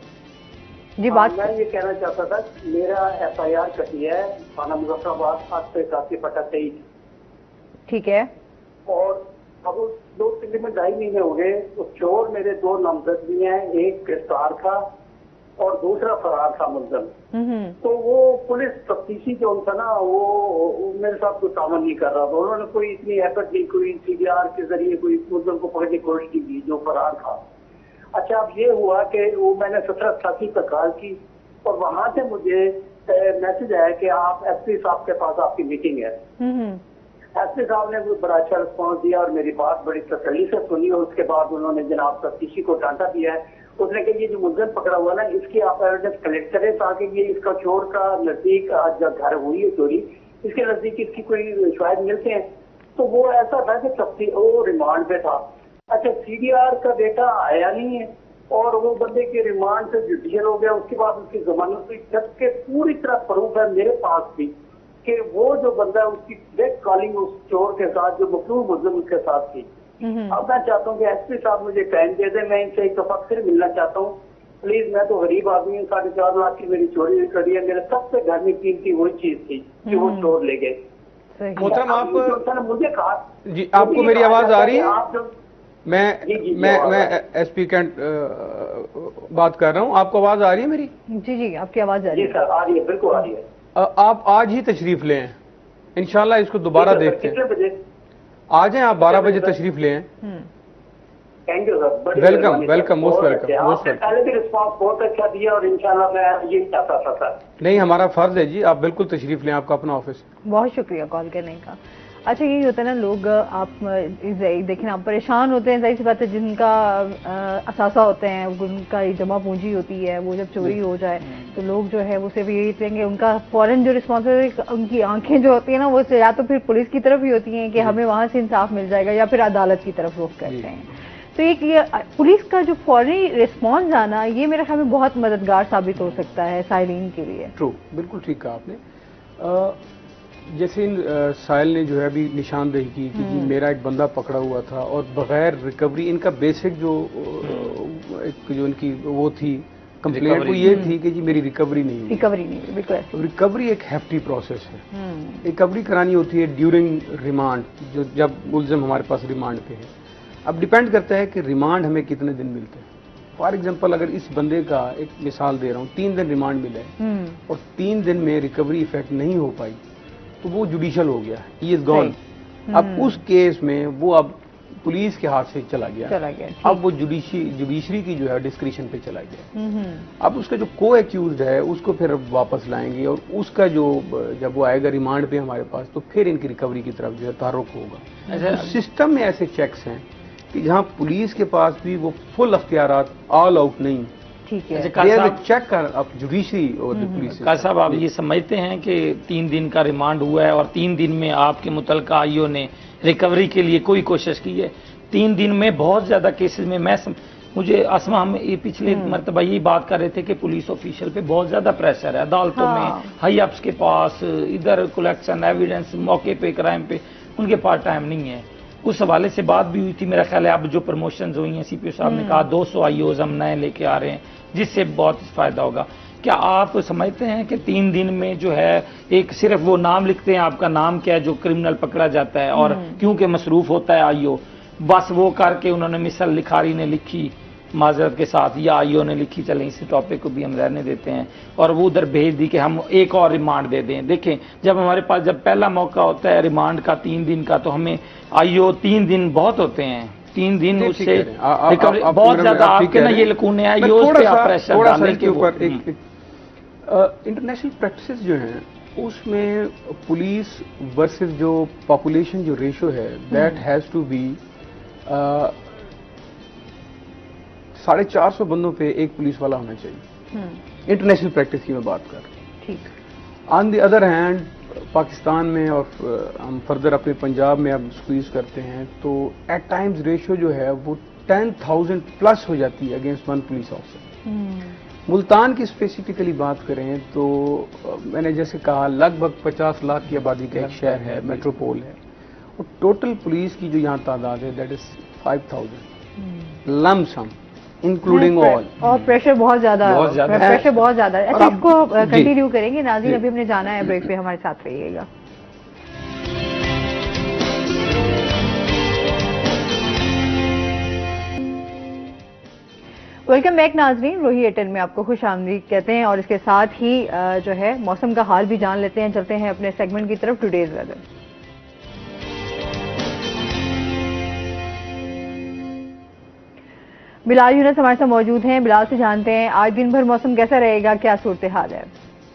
جی بات. میں یہ کہنا چاہتا تھا میرا ایف آئی آر کٹی ہے تھانہ مظفر آباد آج سے اکاسی پٹا تیئیس. ٹھیک ہے. اور اب دو تقریباً ڈھائی مہینے ہو گئے. چور میرے دو نامزد بھی ہیں، ایک گرفتار تھا اور دوسرا فرار تھا ملزم. تو وہ پولیس تفتیشی جو تھا نا وہ میرے ساتھ کوئی تعاون نہیں کر رہا تھا. انہوں نے کوئی اتنی ایفرٹ نہیں، کوئی سی بی آر کے ذریعے کوئی ملزم کو پکڑنے کی کوشش کی تھی جو فرار تھا. اچھا، اب یہ ہوا کہ وہ میں نے سترہ ستاسی تک کال کی اور وہاں سے مجھے میسج آیا کہ آپ ایس پی صاحب کے پاس آپ کی میٹنگ ہے. ایس پی صاحب نے بڑا اچھا رسپانس دیا اور میری بات بڑی تسلی سے سنی، اور اس کے بعد انہوں نے جناب تفتیشی کو ڈانٹا دیا ہے उसने कहा ये जो मुलजिम पकड़ा हुआ ना, इसकी आप एविडेंस कलेक्ट करें ताकि ये इसका चोर का नजदीक आज जब घर हुई है चोरी, इसके नजदीक इसकी कोई शायद मिलते हैं। तो वो ऐसा था कि तफ्ती वो रिमांड पे था। अच्छा, सीडीआर का बेटा आया नहीं है और वो बंदे के रिमांड से जुडिशियल हो गया, उसके बाद उसकी जमानत हुई, जबकि पूरी तरह प्रूफ है मेरे पास भी कि वो जो बंदा है उसकी डेथ कॉलिंग उस चोर के साथ, जो मखलूक मुस्लिम उसके साथ थी। अब मैं चाहता हूँ कि एसपी साहब मुझे टाइम दे दे, मैं इनसे एक दफा फिर मिलना चाहता हूँ प्लीज। मैं तो गरीब आदमी हूँ, साढ़े चार लाख की मेरी चोरी करी है, मेरे सबसे घर में कीमती वही चीज थी कि वो चोर ले गए। मोहतरम आप मुझे कहा जी, आपको मेरी आवाज आ रही है? आप जब मैं जी, जी, मैं मैं एसपी कैंट बात कर रहा हूँ, आपको आवाज आ रही है मेरी? जी जी, आपकी आवाज आ रही है। जी सर, आ रही है, बिल्कुल आ रही है। आप आज ही तशरीफ लें, इंशाल्लाह इसको दोबारा देखते हैं। कितने बजे आ जाएं आप? बारह बजे तशरीफ लें। Thank you sir, welcome welcome most welcome most welcome. पहले भी रिस्पांस बहुत अच्छा दिया और इंशाल्लाह मैं यही चाहता था सर। नहीं, हमारा फर्ज है जी, आप बिल्कुल तशरीफ लें, आपका अपना ऑफिस। बहुत शुक्रिया कॉल करने का। अच्छा, यही होता है ना, लोग आप देखिए आप परेशान होते हैं, जाहिर सी बात है, जिनका असासा होते हैं, उनका जमा पूंजी होती है, वो जब चोरी हो जाए तो लोग जो है वो सिर्फ यही कहेंगे, उनका फौरन जो रिस्पॉन्स है, उनकी आंखें जो होती है ना, वो या तो फिर पुलिस की तरफ ही होती हैं कि हमें वहां से इंसाफ मिल जाएगा, या फिर अदालत की तरफ रुख करते हैं। तो एक ये पुलिस का जो फौरी रिस्पॉन्स आना, ये मेरे ख्याल में बहुत मददगार साबित हो सकता है साइलिन के लिए। ट्रू, बिल्कुल ठीक कहा आपने। आ, जैसे इन साहिल ने जो है अभी निशानदेही की कि जी मेरा एक बंदा पकड़ा हुआ था और बगैर रिकवरी, इनका बेसिक जो एक जो इनकी वो थी कंप्लेंट, वो ये थी कि जी मेरी रिकवरी नहीं हुई। रिकवरी नहीं, बिल्कुल। रिकवरी एक हैफ्टी प्रोसेस है। रिकवरी करानी होती है ड्यूरिंग रिमांड, जो जब मुलजिम हमारे पास रिमांड पे है। अब डिपेंड करता है कि रिमांड हमें कितने दिन मिलते हैं। फॉर एग्जांपल, अगर इस बंदे का, एक मिसाल दे रहा हूँ, तीन दिन रिमांड मिला है और तीन दिन में रिकवरी इफेक्ट नहीं हो पाई, तो वो जुडिशियल हो गया, ही इज गॉन। अब उस केस में वो अब पुलिस के हाथ से चला गया, चला गया। अब वो जुडिशरी जुडिशरी की जो है डिस्क्रिशन पे चला गया। अब उसका जो को एक्यूज्ड है उसको फिर वापस लाएंगे और उसका जो जब वो आएगा रिमांड पे हमारे पास, तो फिर इनकी रिकवरी की तरफ जो है तारुक होगा। तो सिस्टम में ऐसे चेक्स हैं कि जहां पुलिस के पास भी वो फुल अख्तियारात, ऑल आउट नहीं। ठीक है, चेक कर अब जुडिशरी और पुलिस। का साहब, आप ये समझते हैं कि तीन दिन का रिमांड हुआ है और तीन दिन में आपके मुतलका आईओ ने रिकवरी के लिए कोई कोशिश की है? तीन दिन में बहुत ज्यादा केसेस में मैं सम... मुझे असमा, हम ये पिछले मरतबा यही बात कर रहे थे कि पुलिस ऑफिशियल पे बहुत ज्यादा प्रेशर है, अदालतों हाँ। में, हाई अप्स के पास, इधर कलेक्शन एविडेंस, मौके पे क्राइम पे उनके पास टाइम नहीं है। उस हवाले से बात भी हुई थी, मेरा ख्याल है अब जो प्रमोशंस हुई हैं, सीपीओ साहब ने कहा दो सौ आईओज हम नए लेके आ रहे हैं, जिससे बहुत फायदा होगा। क्या आप समझते हैं कि तीन दिन में जो है, एक सिर्फ वो नाम लिखते हैं, आपका नाम क्या है, जो क्रिमिनल पकड़ा जाता है, और क्योंकि मसरूफ होता है आईओ, बस वो करके उन्होंने मिसल लिखारी ने लिखी माजरत के साथ, या आईओ ने लिखी, चलें इस टॉपिक को भी हम रहने देते हैं, और वो उधर भेज दी कि हम एक और रिमांड दे दें। देखें, जब हमारे पास जब पहला मौका होता है रिमांड का तीन दिन का, तो हमें आईओ तीन दिन बहुत होते हैं, तीन दिन उससे बहुत ज्यादा आपके ना ये लकूने आईओ पे आप प्रेशर डालने के ऊपर। इंटरनेशनल प्रैक्टिसेस जो हैं उसमें पुलिस वर्सेस जो पॉपुलेशन जो रेशो है, दैट हैज टू बी साढ़े चार सौ बंदों पे एक पुलिस वाला होना चाहिए। इंटरनेशनल प्रैक्टिस की मैं बात कर रहा हूँ। On the other hand Pakistan में और हम फर्दर अपने पंजाब में अब स्क्वीज करते हैं, तो एट टाइम्स रेशियो जो है वो टेन थाउजेंड प्लस हो जाती है against one police officer. Multan की स्पेसिफिकली बात करें तो मैंने जैसे कहा लगभग पचास लाख की आबादी का एक शहर है, मेट्रोपोल है, और टोटल पुलिस की जो यहाँ तादाद है that is five thousand lump sum including all. और प्रेशर बहुत ज्यादा है, प्रेशर बहुत ज्यादा है। अच्छा, इसको कंटिन्यू करेंगे नाज़रीन, अभी हमने जाना है ब्रेक पे, हमारे साथ रहिएगा। वेलकम बैक नाज़रीन, रोही एयरटेल में आपको खुश आमदीद कहते हैं, और इसके साथ ही जो है मौसम का हाल भी जान लेते हैं। चलते हैं अपने सेगमेंट की तरफ, टुडेज वेदर। बिलाल यूनुस हमारे साथ मौजूद हैं, बिलाल से जानते हैं आज दिन भर मौसम कैसा रहेगा, क्या सूरत हाल है?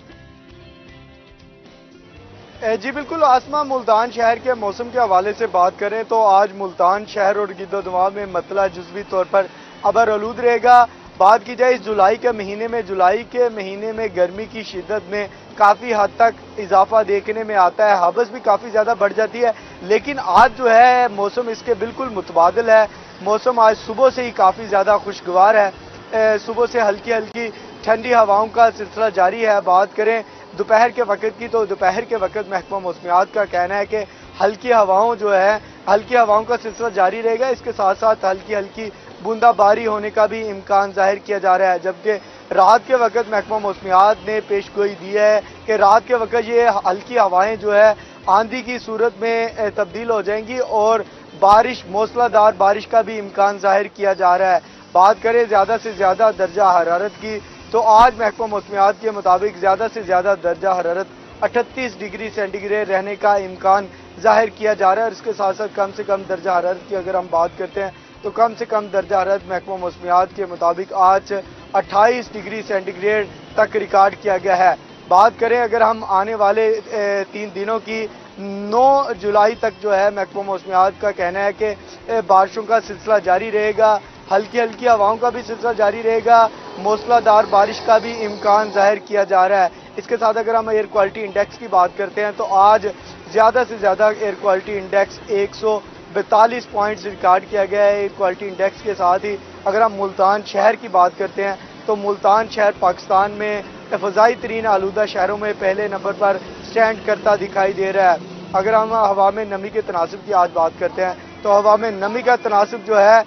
जी बिल्कुल आसमा, मुल्तान शहर के मौसम के हवाले से बात करें तो आज मुल्तान शहर और गिरदोदमाम में मतला जुज़वी तौर पर अबर आलूद रहेगा। بات کی جائے اس جولائی کے مہینے میں، جولائی کے مہینے میں گرمی کی شدت میں کافی حد تک اضافہ دیکھنے میں آتا ہے، ہبس بھی کافی زیادہ بڑھ جاتی ہے، لیکن آج جو ہے موسم اس کے بالکل متبادل ہے۔ موسم آج صبح سے ہی کافی زیادہ خوشگوار ہے، صبح سے ہلکی ہلکی ٹھنڈی ہواؤں کا سلسلہ جاری ہے۔ بات کریں دوپہر کے وقت کی تو دوپہر کے وقت محکمہ موسمیات کا کہنا ہے کہ ہلکی ہواؤں جو ہے ہلکی ہواؤں کا سلسلہ جاری رہے گا، اس کے ساتھ ساتھ ہلکی ہلکی بوندا باری ہونے کا بھی امکان ظاہر کیا جا رہا ہے، جبکہ رات کے وقت محکمہ موسمیات نے پیش گوئی دی ہے کہ رات کے وقت یہ ہلکی ہوائیں جو ہے آندھی کی صورت میں تبدیل ہو جائیں گی اور بارش، موسلا دار بارش کا بھی امکان ظاہر کیا جا رہا ہے۔ بات کریں زیادہ سے زیادہ درجہ حرارت کی تو آج محکمہ موسمیات کے مطابق زیادہ سے زیادہ درجہ حرارت اٹھتیس ڈگری سینٹی گریڈ رہنے کا امکان ظاہر کیا جا رہا ہے، اور اس کے ساتھ ساتھ کم سے کم درجہ حرارت کی اگر ہم بات کرتے ہیں تو کم سے کم درجہ حرارت محکمہ موسمیات کے مطابق آج اٹھائیس ڈگری سینٹی گریڈ تک ریکارڈ کیا گیا ہے۔ بات کریں اگر ہم آنے والے تین دنوں کی، نو جولائی تک جو ہے محکمہ موسمیات کا کہنا ہے کہ بارشوں کا سلسلہ جاری رہے گا، ہلکی ہلکی ہواؤں کا بھی سلسلہ جاری رہے گا، موسلا دار بارش کا بھی امکان ظاہر کیا جا رہا ہے۔ اس کے ساتھ اگر ہم ایئر کوالٹی انڈیکس کی بات کرتے ہیں تو آج زیادہ سے زیادہ ایئر کوالٹی انڈیکس ایک سو بیتالیس پوائنٹس ریکارڈ کیا گیا ہے۔ ایئر کوالٹی انڈیکس کے ساتھ ہی اگر ہم ملتان شہر کی بات کرتے ہیں تو ملتان شہر پاکستان میں فضائی ترین آلودہ شہروں میں پہلے نمبر پر سٹینڈ کرتا دکھائی دے رہا ہے۔ اگر ہم ہوا میں نمی کے تناسب کی آج بات کرتے ہیں تو ہوا میں نمی کا تناسب جو ہے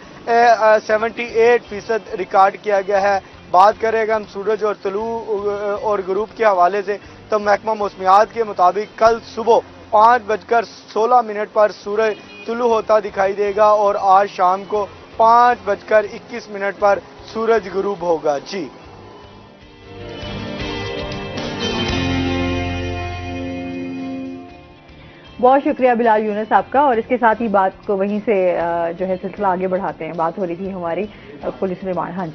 سیونٹی ایٹ فیصد ریکارڈ کیا گیا ہے۔ بات کریں اگر ہم سورج اور طلوع اور غروب کے حوالے سے تو محکمہ موسمیات کے مطابق کل صبح پانچ بج کر سولہ منٹ پر سورج طلوع ہوتا دکھائی دے گا اور آج شام کو پانچ بج کر اکیس منٹ پر سورج غروب ہوگا۔ جی بہت شکریہ بلال یونس آپ کا، اور اس کے ساتھ ہی بات کو وہیں سے جو ہے سلسلہ آگے بڑھاتے ہیں۔ بات ہو رہی تھی ہماری پولیس ریمانڈ۔ ہاں جی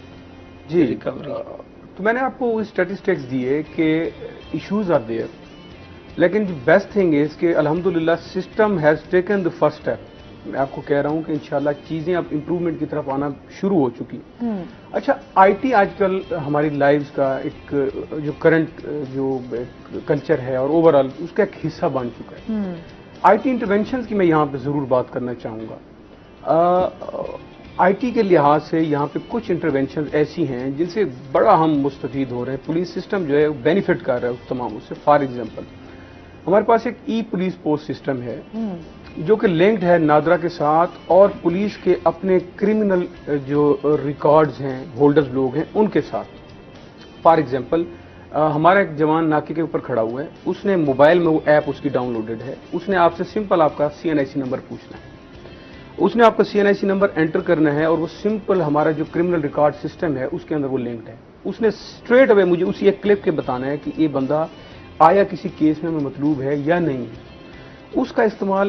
جی تو میں نے آپ کو اسٹیٹسٹکس دیے کہ ایشوز آر دیئر، لیکن جو بیسٹ تھنگ از کہ الحمدللہ system has taken the first step. میں آپ کو کہہ رہا ہوں کہ انشاءاللہ چیزیں اب امپروومنٹ کی طرف آنا شروع ہو چکی۔ اچھا، آئی ٹی آج کل ہماری لائفز کا ایک جو کرنٹ جو کلچر ہے اور اوور آل اس کا ایک حصہ بن چکا ہے۔ آئی ٹی انٹرونشنز کی میں یہاں پہ ضرور بات کرنا چاہوں گا۔ آئی ٹی کے لحاظ سے یہاں پہ کچھ انٹرونشنز ایسی ہیں جن سے بڑا ہم مستفید ہو رہے ہیں، پولیس سسٹم جو ہے بینیفٹ کر رہا ہے اس تمام اس سے۔ فار ایگزامپل ہمارے پاس ایک ای پولیس پوسٹ سسٹم ہے جو کہ لنکڈ ہے نادرا کے ساتھ، اور پولیس کے اپنے کرمنل جو ریکارڈز ہیں، ہولڈرز لوگ ہیں، ان کے ساتھ۔ فار ایگزامپل ہمارا ایک جوان ناکے کے اوپر کھڑا ہوا ہے، اس نے موبائل میں وہ ایپ اس کی ڈاؤن لوڈڈ ہے، اس نے آپ سے سمپل آپ کا C N I C number پوچھنا ہے، اس نے آپ کا C N I C number enter کرنا ہے، اور وہ سمپل ہمارا جو کرمنل ریکارڈ سسٹم ہے اس کے اندر وہ لنکڈ ہے۔ اس نے اسٹریٹ اوے مجھے اسی ایک کلپ کے بتانا ہے کہ یہ بندہ آیا کسی کیس میں مطلوب ہے یا نہیں۔ اس کا استعمال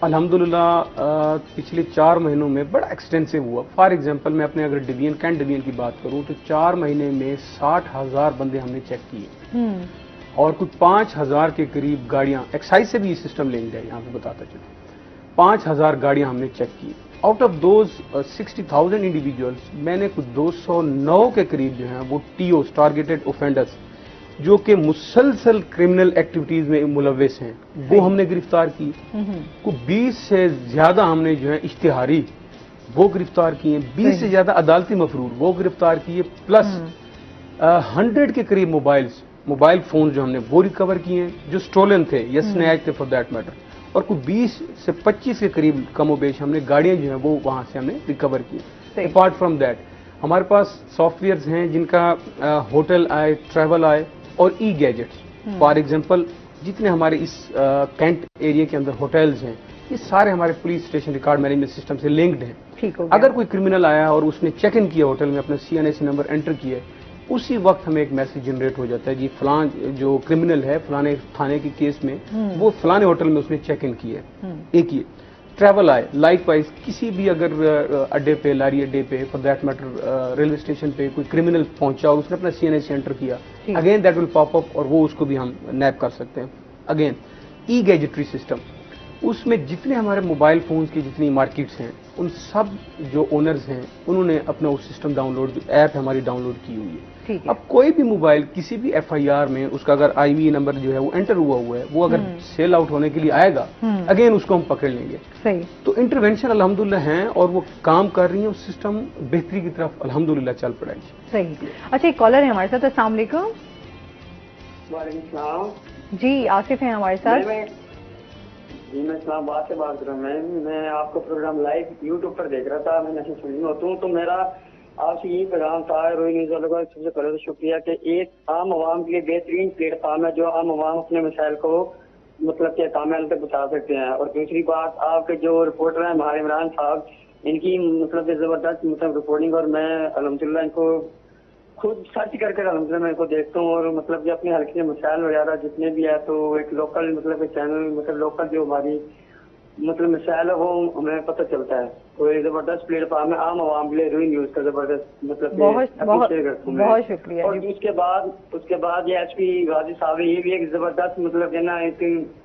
الحمدللہ پچھلے چار مہینوں میں بڑا ایکسٹینسو ہوا۔ فار ایگزامپل میں اپنے اگر ڈویژن کینٹ ڈویژن کی بات کروں تو چار مہینے میں ساٹھ ہزار بندے ہم نے چیک کیے، اور کچھ پانچ ہزار کے قریب گاڑیاں، ایکسائز سے بھی یہ سسٹم لنکڈ ہے، یہاں پہ بتاتا چلوں، پانچ ہزار گاڑیاں ہم نے چیک کی۔ Out of those sixty thousand individuals میں نے کچھ دو سو نو کے قریب جو ہیں وہ ٹی اوز ٹارگیٹڈ اوفینڈرس جو کہ مسلسل کرمنل ایکٹیویٹیز میں ملوث ہیں وہ ہم نے گرفتار کی۔ کو بیس سے زیادہ ہم نے جو ہے اشتہاری وہ گرفتار کیے، بیس سے زیادہ عدالتی مفرور وہ گرفتار کیے، پلس ہنڈریڈ کے قریب موبائلز موبائل فون جو ہم نے وہ ریکور کیے ہیں جو سٹولن تھے یا سنیچ تھے فار دیٹ میٹر، اور کوئی بیس سے پچیس کے قریب کم و بیش ہم نے گاڑیاں جو ہیں وہ وہاں سے ہم نے ریکور کی۔ اپارٹ فرام دیٹ ہمارے پاس سافٹ ویئرز ہیں جن کا ہوٹل آئے، ٹریول آئے اور ای گیجٹس۔ فار ایگزامپل جتنے ہمارے اس کینٹ ایریا کے اندر ہوٹلز ہیں یہ سارے ہمارے police station record management system سے لنکڈ ہیں۔ اگر کوئی کرمنل آیا اور اس نے چیک ان کیا ہوٹل میں، اپنا C N I C number enter کیا، اسی وقت ہمیں ایک میسج جنریٹ ہو جاتا ہے جی فلاں جو کرمنل ہے فلانے تھانے کے کیس میں وہ فلانے ہوٹل میں اس نے چیک ان کیا ہے۔ ایک یہ ٹریول آئے، لائک وائز کسی بھی اگر اڈے پہ، لاری اڈے پہ، for that matter railway station پہ کوئی کرمنل پہنچا اور اس نے اپنا C N I C enter کیا، again that will pop up اور وہ اس کو بھی ہم نیپ کر سکتے ہیں۔ اگین ای گیجٹری سسٹم، اس میں جتنے ہمارے موبائل فونز کی جتنی مارکیٹس ہیں उन सब जो ओनर्स हैं उन्होंने अपना वो सिस्टम डाउनलोड, जो ऐप हमारी डाउनलोड की हुई है। ठीक है। अब कोई भी मोबाइल किसी भी एफआईआर में उसका अगर आईवी नंबर जो है वो एंटर हुआ हुआ है, वो अगर सेल आउट होने के लिए आएगा, अगेन उसको हम पकड़ लेंगे। सही। तो इंटरवेंशन अल्हम्दुलिल्लाह हैं और वो काम कर रही है, उस सिस्टम बेहतरी की तरफ अल्हम्दुलिल्लाह चल पड़ा है। सही। अच्छा, एक कॉलर है हमारे साथ। अस्सलाम वालेकुम। वालेकुम सलाम। जी, आसिफ हैं हमारे साथ। जी, मैं इस्लामाबाद से बात कर रहा हूँ। मैं मैं आपका प्रोग्राम लाइव यूट्यूब पर देख रहा था, मैं नशे सुनी होता हूँ, तो मेरा आपसे यही पैगाम था रोई न्यूज वालों का सबसे पहले तो शुक्रिया कि एक आम आवाम के लिए बेहतरीन प्लेटफॉर्म है जो आम आवाम अपने मसाइल को मतलब के कामयाब तक बता सकते हैं। और दूसरी बात, आपके जो रिपोर्टर हैं हमारे इमरान साहब, इनकी मतलब जबरदस्त मतलब रिपोर्टिंग, और मैं अल्हम्दुलिल्लाह इनको खुद सर्च करके अल्हम्दुलिल्लाह मैं इनको देखता हूँ, और मतलब कि अपने हल्के के मसाइल वगैरह जितने भी है, तो एक लोकल मतलब चैनल मतलब लोकल जो हमारी मतलब मसाइल है वो हमें पता चलता है। तो ये जबरदस्त प्लेटफॉर्म है आम आवाम के लिए रोई न्यूज का, जबरदस्त मतलब बहुत बहुत करता हूँ मैं। बहुत शुक्रिया। और उसके बाद उसके बाद ये एच पी गाजी साहब ये भी एक जबरदस्त मतलब है ना एक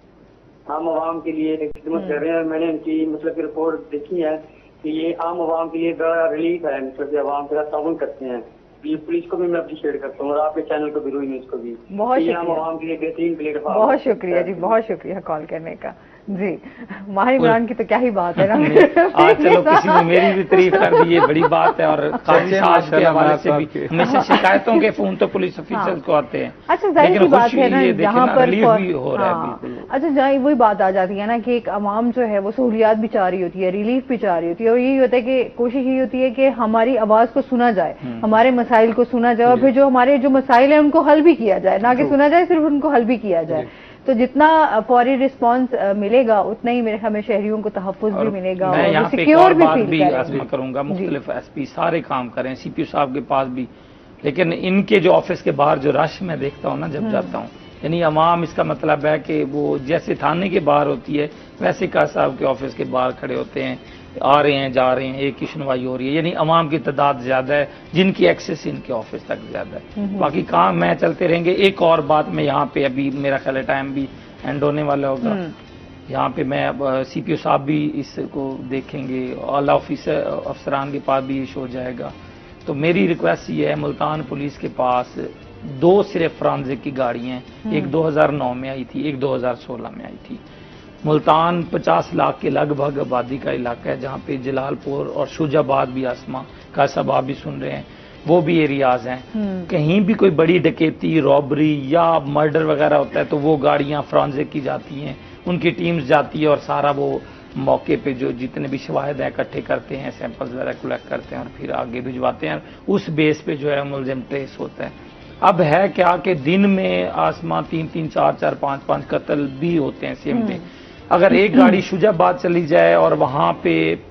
आम आवाम के लिए खिदमत कर रहे हैं। मैंने इनकी मतलब रिपोर्ट देखी है कि ये आम आवाम के लिए बड़ा रिलीफ है, मतलब कि आवाम के साथ ताउन करते हैं। ये पुलिस को भी मैं अप्रिशिएट करता हूँ और आपके चैनल को भी, रोई न्यूज को भी। बहुत ये आम शुक्रिया। आवाम के लिए बेहतरीन प्लेटफॉर्म। बहुत शुक्रिया जी, बहुत शुक्रिया कॉल करने का। जी, माहिर इमरान की तो क्या ही बात है ना। आज चलो किसी ने मेरी भी तारीफ कर दी, ये बड़ी बात है। और काजी साहब के हवाले से भी हमेशा शिकायतों के फोन तो पुलिस ऑफिसर्स को आते हैं। अच्छा, जाहिर सी बात है ना, जहाँ पर रिलीफ भी हो रहा है बिल्कुल। अच्छा, जहाँ वही बात आ जाती है ना कि एक आवाम जो है वो सहूलियात भी चाह रही होती है, रिलीफ भी चाह रही होती है, और यही होता है कि कोशिश यही होती है कि हमारी आवाज को सुना जाए, हमारे मसाइल को सुना जाए, और फिर जो हमारे जो मसाइल है उनको हल भी किया जाए, ना कि सुना जाए सिर्फ उनको हल भी किया जाए। तो जितना फौरी रिस्पांस मिलेगा उतना ही मेरे हमें शहरियों को तहफ़्फ़ुज़ भी मिलेगा मैं और यहाँ पे सिक्योर भी फील भी आज़मा करूंगा। मुख्तलिफ एसपी सारे काम करें, सीपीओ साहब के पास भी, लेकिन इनके जो ऑफिस के बाहर जो रश मैं देखता हूँ ना जब जाता हूँ, यानी अवाम, इसका मतलब है कि वो जैसे थाने के बाहर होती है वैसे का साहब के ऑफिस के बाहर खड़े होते हैं, आ रहे हैं जा रहे हैं, एक की सुनवाई हो रही है। यानी अवाम की तादाद ज्यादा है जिनकी एक्सेस इनके ऑफिस तक ज्यादा है। बाकी काम मैं चलते रहेंगे। एक और बात मैं यहाँ पे, अभी मेरा ख्याल है टाइम भी एंड होने वाला होगा, यहाँ पे मैं अब सीपीओ साहब भी इसको देखेंगे, आला ऑफिसर अफसरान के पास भी इशू हो जाएगा। तो मेरी रिक्वेस्ट ये है, मुल्तान पुलिस के पास दो सिर्फ फ्रांजिक की गाड़ियाँ, एक दो हज़ार नौ में आई थी, एक दो हज़ार सोलह में आई थी। मुल्तान पचास लाख के लगभग आबादी का इलाका है, जहाँ पे जलालपुर और शुजाबाद भी, आसमा का सब आप भी सुन रहे हैं, वो भी एरियाज हैं। कहीं भी कोई बड़ी डकैती, रॉबरी या मर्डर वगैरह होता है तो वो गाड़ियाँ फ्रांजिक की जाती हैं, उनकी टीम्स जाती है और सारा वो मौके पे जो जितने भी शवाहिद हैं इकट्ठे करते हैं, सैंपल्स वगैरह कलेक्ट करते हैं और फिर आगे भिजवाते हैं। उस बेस पे जो है मुलजिम ट्रेस होता है। अब है क्या कि दिन में आसमां तीन तीन चार चार पांच पांच कत्ल भी होते हैं सेम डे। अगर एक गाड़ी शुजाबाद चली जाए और वहां पे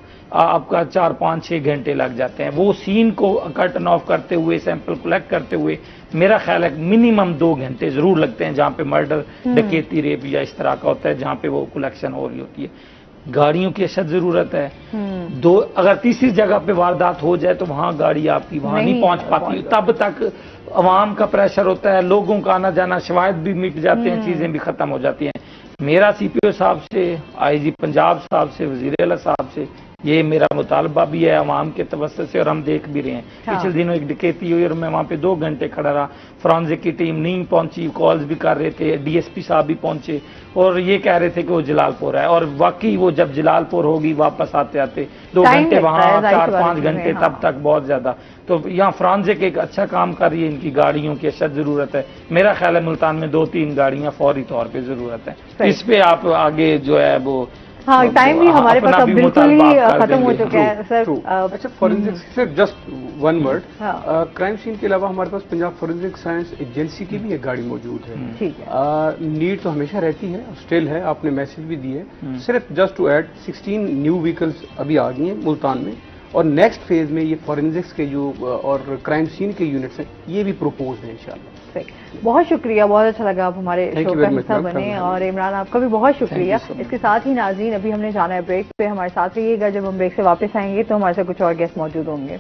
आपका चार पाँच छः घंटे लग जाते हैं, वो सीन को कट ऑफ करते हुए, सैंपल कलेक्ट करते हुए मेरा ख्याल है मिनिमम दो घंटे जरूर लगते हैं, जहाँ पे मर्डर, डकैती, रेप या इस तरह का होता है, जहाँ पे वो कलेक्शन हो रही होती है। गाड़ियों की अशद जरूरत है। दो अगर तीसरी जगह पे वारदात हो जाए तो वहां गाड़ी आपकी वहां नहीं, नहीं पहुंच पाती, तब तक अवाम का प्रेशर होता है, लोगों का आना जाना, शवाहिद भी मिट जाते हैं, चीजें भी खत्म हो जाती हैं। मेरा सीपीओ साहब से, आईजी पंजाब साहब से, वजीर आला साहब से ये मेरा मुतालबा भी है अवाम के तवस्सुत से, और हम देख भी रहे हैं। हाँ। पिछले दिनों एक डकैती हुई और मैं वहां पे दो घंटे खड़ा रहा, फ्रांजिक की टीम नहीं पहुंची, कॉल्स भी कर रहे थे, डीएसपी साहब भी पहुंचे और ये कह रहे थे कि वो जलालपुर है, और वाकई वो जब जलालपुर होगी वापस आते आते दो घंटे वहां, चार पांच घंटे, तब तक बहुत ज्यादा। तो यहाँ फ्रांजिक एक अच्छा काम कर रही है, इनकी गाड़ियों की अशद जरूरत है। मेरा ख्याल है मुल्तान में दो तीन गाड़ियां फौरी तौर पे जरूरत है। इस पे आप आगे जो है वो, हाँ, टाइम भी हमारे पास अब बिल्कुल ही खत्म हो चुका है सर। अच्छा, फॉरेंसिक सिर्फ just one word, crime scene के अलावा हमारे पास पंजाब फॉरेंसिक साइंस एजेंसी की भी एक गाड़ी मौजूद है। ठीक है, नीड तो हमेशा रहती है, स्टिल है, आपने मैसेज भी दिए। सिर्फ just to add sixteen new vehicles अभी आ गई हैं मुल्तान में, और नेक्स्ट फेज में ये फॉरेंसिक्स के जो और क्राइम सीन के यूनिट्स हैं ये भी प्रोपोज हैं इंशाल्लाह। बहुत शुक्रिया, बहुत अच्छा लगा आप हमारे शो का हिस्सा बने, और इमरान आपका भी बहुत शुक्रिया। इसके साथ ही नाज़रीन, अभी हमने जाना है ब्रेक पे, हमारे साथ रहिएगा। जब हम ब्रेक से वापस आएंगे तो हमारे साथ कुछ और गेस्ट मौजूद होंगे।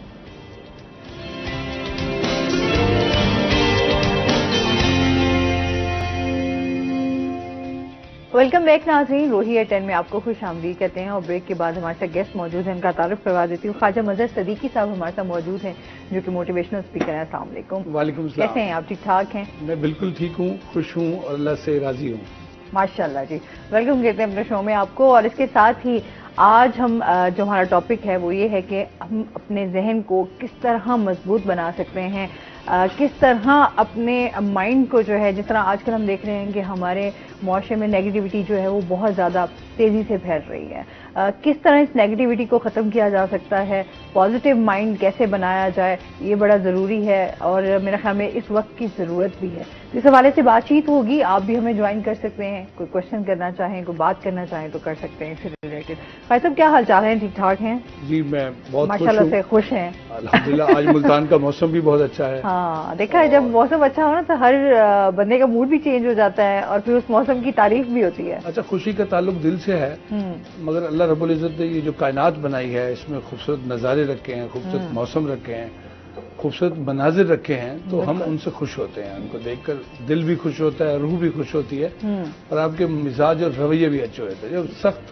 वेलकम बैक नाज़रीन, रोही एट टेन में आपको खुश आमदीद कहते हैं। और ब्रेक के बाद हमारे साथ गेस्ट मौजूद हैं, उनका तारुफ करवा देती हूँ। ख्वाजा मजहर सदीकी साहब हमारे साथ मौजूद हैं, जो कि मोटिवेशनल स्पीकर हैं। अस्सलाम वालेकुम। वालेकुम सलाम। कैसे हैं आप? ठीक ठाक हैं? मैं बिल्कुल ठीक हूँ, खुश हूँ और अल्लाह से राजी हूँ। माशाल्लाह जी, वेलकम कहते हैं अपने शो में आपको। और इसके साथ ही आज हम जो हमारा टॉपिक है वो ये है कि हम अपने जहन को किस तरह मजबूत बना सकते हैं, किस तरह अपने माइंड को जो है, जिस तरह आजकल हम देख रहे हैं कि हमारे मुआशरे में नेगेटिविटी जो है वो बहुत ज़्यादा तेज़ी से फैल रही है, आ, किस तरह इस नेगेटिविटी को ख़त्म किया जा सकता है, पॉजिटिव माइंड कैसे बनाया जाए, ये बड़ा ज़रूरी है और मेरे ख्याल में इस वक्त की ज़रूरत भी है। इस हवाले से बातचीत होगी, आप भी हमें ज्वाइन कर सकते हैं, कोई क्वेश्चन करना चाहें, कोई बात करना चाहें तो कर सकते हैं इससे रिलेटेड। भाई साहब क्या हाल चाल है? ठीक ठाक हैं? जी मैं बहुत माशाल्लाह से खुश हैं अल्हम्दुलिल्लाह। आज मुल्तान का मौसम भी बहुत अच्छा है। हाँ, देखा है, जब मौसम अच्छा हो ना तो हर बंदे का मूड भी चेंज हो जाता है और फिर उस मौसम की तारीफ भी होती है। अच्छा, खुशी का ताल्लुक दिल से है, मगर अल्लाह रब्बुल इज्जत ने ये जो कायनात बनाई है इसमें खूबसूरत नज़ारे रखे हैं, खूबसूरत मौसम रखे हैं, खूबसूरत मनाजिर रखे हैं, तो हम उनसे खुश होते हैं। उनको देखकर दिल भी खुश होता है, रूह भी खुश होती है और आपके मिजाज और रवैये भी अच्छे होते हैं। जब सख्त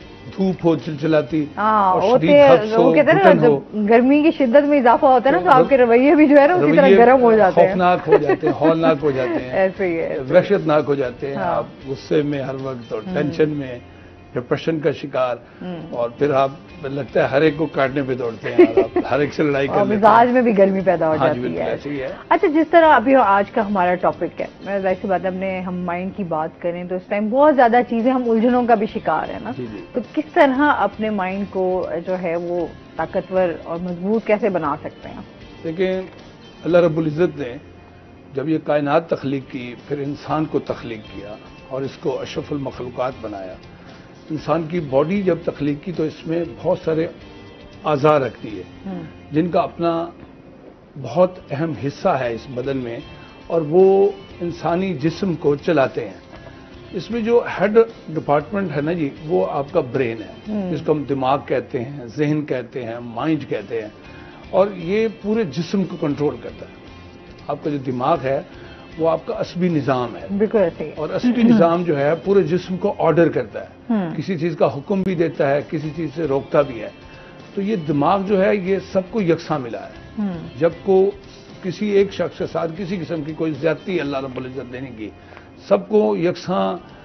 धूप हो, चिलचिलाती और शदीद हब्स हो, घुटन हो, गर्मी की शिद्दत में इजाफा होता है ना, तो आपके रवैये भी जो है ना उसी तरह गर्म हो जाते हैं, खौफनाक हो जाते हैं, हौलनाक हो जाते हैं, ऐसे ही है, वहशतनाक हो जाते हैं। आप गुस्से में हर वक्त और टेंशन में, डिप्रेशन का शिकार, और फिर आप लगता है हर एक को काटने पे दौड़ते हैं और आप हर एक से लड़ाई कर लेते हैं। मिजाज में भी गर्मी पैदा हो हाँ जाती है। ऐसे ही है। अच्छा, जिस तरह अभी आज का हमारा टॉपिक है, मैं जाहिर सी बात है अपने हम माइंड की बात करें तो इस टाइम बहुत ज्यादा चीजें, हम उलझनों का भी शिकार है ना, जी जी। तो किस तरह अपने माइंड को जो है वो ताकतवर और मजबूत कैसे बना सकते हैं? देखिए, अल्लाह रब्बुल इज्जत ने जब ये कायनात तख्लीक की, फिर इंसान को तख्लीक किया और इसको अशरफुल मखलूकात बनाया। इंसान की बॉडी जब तख्लीक की तो इसमें बहुत सारे आज़ा रखती है जिनका अपना बहुत अहम हिस्सा है इस बदन में, और वो इंसानी जिस्म को चलाते हैं। इसमें जो हेड डिपार्टमेंट है ना जी, वो आपका ब्रेन है, जिसको हम दिमाग कहते हैं, जहन कहते हैं, माइंड कहते हैं, और ये पूरे जिस्म को कंट्रोल करता है। आपका जो दिमाग है वो आपका असबी निज़ाम है, बिल्कुल ऐसे। और असबी निज़ाम जो है पूरे जिस्म को ऑर्डर करता है, किसी चीज़ का हुक्म भी देता है, किसी चीज़ से रोकता भी है। तो ये दिमाग जो है ये सबको यकसा मिला है। जब को किसी एक शख्स के साथ किसी किस्म की कोई ज्यादती अल्लाह रब्बुल इज्जत देने की, सबको यकसा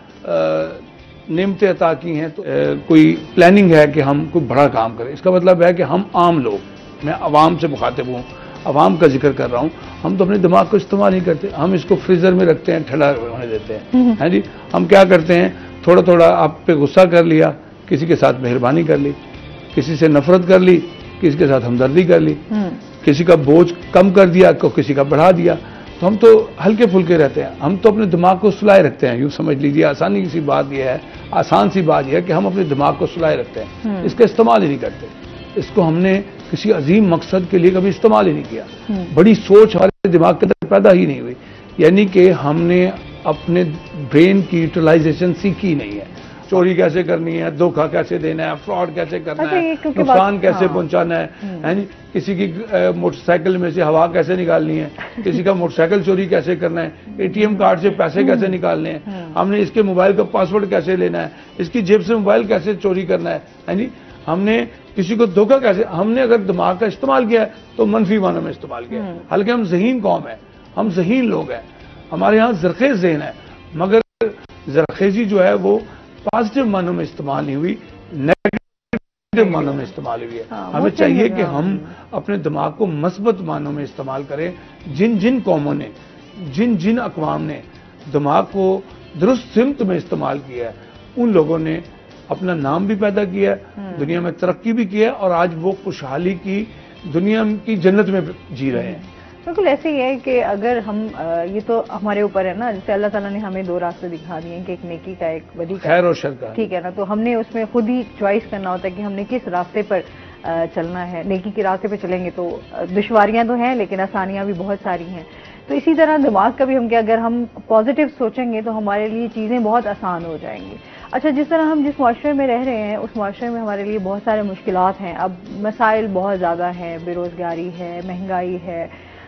नेमतें अता की हैं। तो आ, कोई प्लानिंग है कि हम कोई बड़ा काम करें, इसका मतलब है कि हम आम लोग, मैं अवाम से मुखातिब हूँ, अवाम का जिक्र कर रहा हूँ, हम तो अपने दिमाग को इस्तेमाल नहीं करते। हम इसको फ्रीजर में रखते हैं, ठंडा होने देते हैं, है जी। हम क्या करते हैं, थोड़ा थोड़ा आप पे गुस्सा कर लिया, किसी के साथ मेहरबानी कर ली, किसी से नफरत कर ली, किसी के साथ हमदर्दी कर ली, किसी का बोझ कम कर दिया, को किसी का बढ़ा दिया, तो हम तो हल्के फुल्के रहते हैं। हम तो अपने दिमाग को सुलाए रखते हैं, यूँ समझ लीजिए। आसानी सी बात यह है, आसान सी बात यह है कि हम अपने दिमाग को सुलाए रखते हैं, इसका इस्तेमाल ही नहीं करते। इसको हमने किसी अजीम मकसद के लिए कभी इस्तेमाल ही नहीं किया। बड़ी सोच हमारे दिमाग के अंदर पैदा ही नहीं हुई, यानी कि हमने अपने ब्रेन की यूटिलाइजेशन सीखी नहीं है। चोरी कैसे करनी है, धोखा कैसे देना है, फ्रॉड कैसे करना है, नुकसान कैसे पहुंचाना है, है नहीं, किसी की मोटरसाइकिल में से हवा कैसे निकालनी है, किसी का मोटरसाइकिल चोरी कैसे करना है, एटीएम कार्ड से पैसे कैसे निकालने हैं, हमने इसके मोबाइल का पासवर्ड कैसे लेना है, इसकी जेब से मोबाइल कैसे चोरी करना है, है नहीं, हमने किसी को धोखा कैसे, हमने अगर दिमाग का इस्तेमाल किया है तो मनफी मानों में इस्तेमाल किया है। हालांकि हम ज़हीन कौम है, हम ज़हीन लोग हैं, हमारे यहाँ ज़रखेज़ ज़हन है, मगर ज़रखेज़ी जो है वो पॉजिटिव मानों में इस्तेमाल नहीं हुई, नेगेटिव मानों में इस्तेमाल हुई है। हाँ, हमें चाहिए कि हम अपने दिमाग को मस्बत मानों में इस्तेमाल करें। जिन जिन कौमों ने, जिन जिन अक़वाम ने दिमाग को दुरुस्त सिमत में इस्तेमाल किया है, उन लोगों ने अपना नाम भी पैदा किया, दुनिया में तरक्की भी किया, और आज वो खुशहाली की दुनिया की जन्नत में जी रहे हैं। बिल्कुल ऐसे ही है कि अगर हम, ये तो हमारे ऊपर है ना, जैसे अल्लाह ताला ने हमें दो रास्ते दिखा दिए हैं कि एक नेकी का, एक बदी का, खैर और शर का, ठीक है ना, तो हमने उसमें खुद ही चॉइस करना होता है कि हमने किस रास्ते पर चलना है। नेकी के रास्ते पर चलेंगे तो दुश्वारियां तो हैं लेकिन आसानियां भी बहुत सारी हैं। तो इसी तरह दिमाग का भी हम, क्या अगर हम पॉजिटिव सोचेंगे तो हमारे लिए चीज़ें बहुत आसान हो जाएंगी। अच्छा, जिस तरह हम जिस माशरे में रह रहे हैं उस माशरे में हमारे लिए बहुत सारे मुश्किलात हैं, अब मसाइल बहुत ज़्यादा हैं, बेरोज़गारी है, महंगाई है,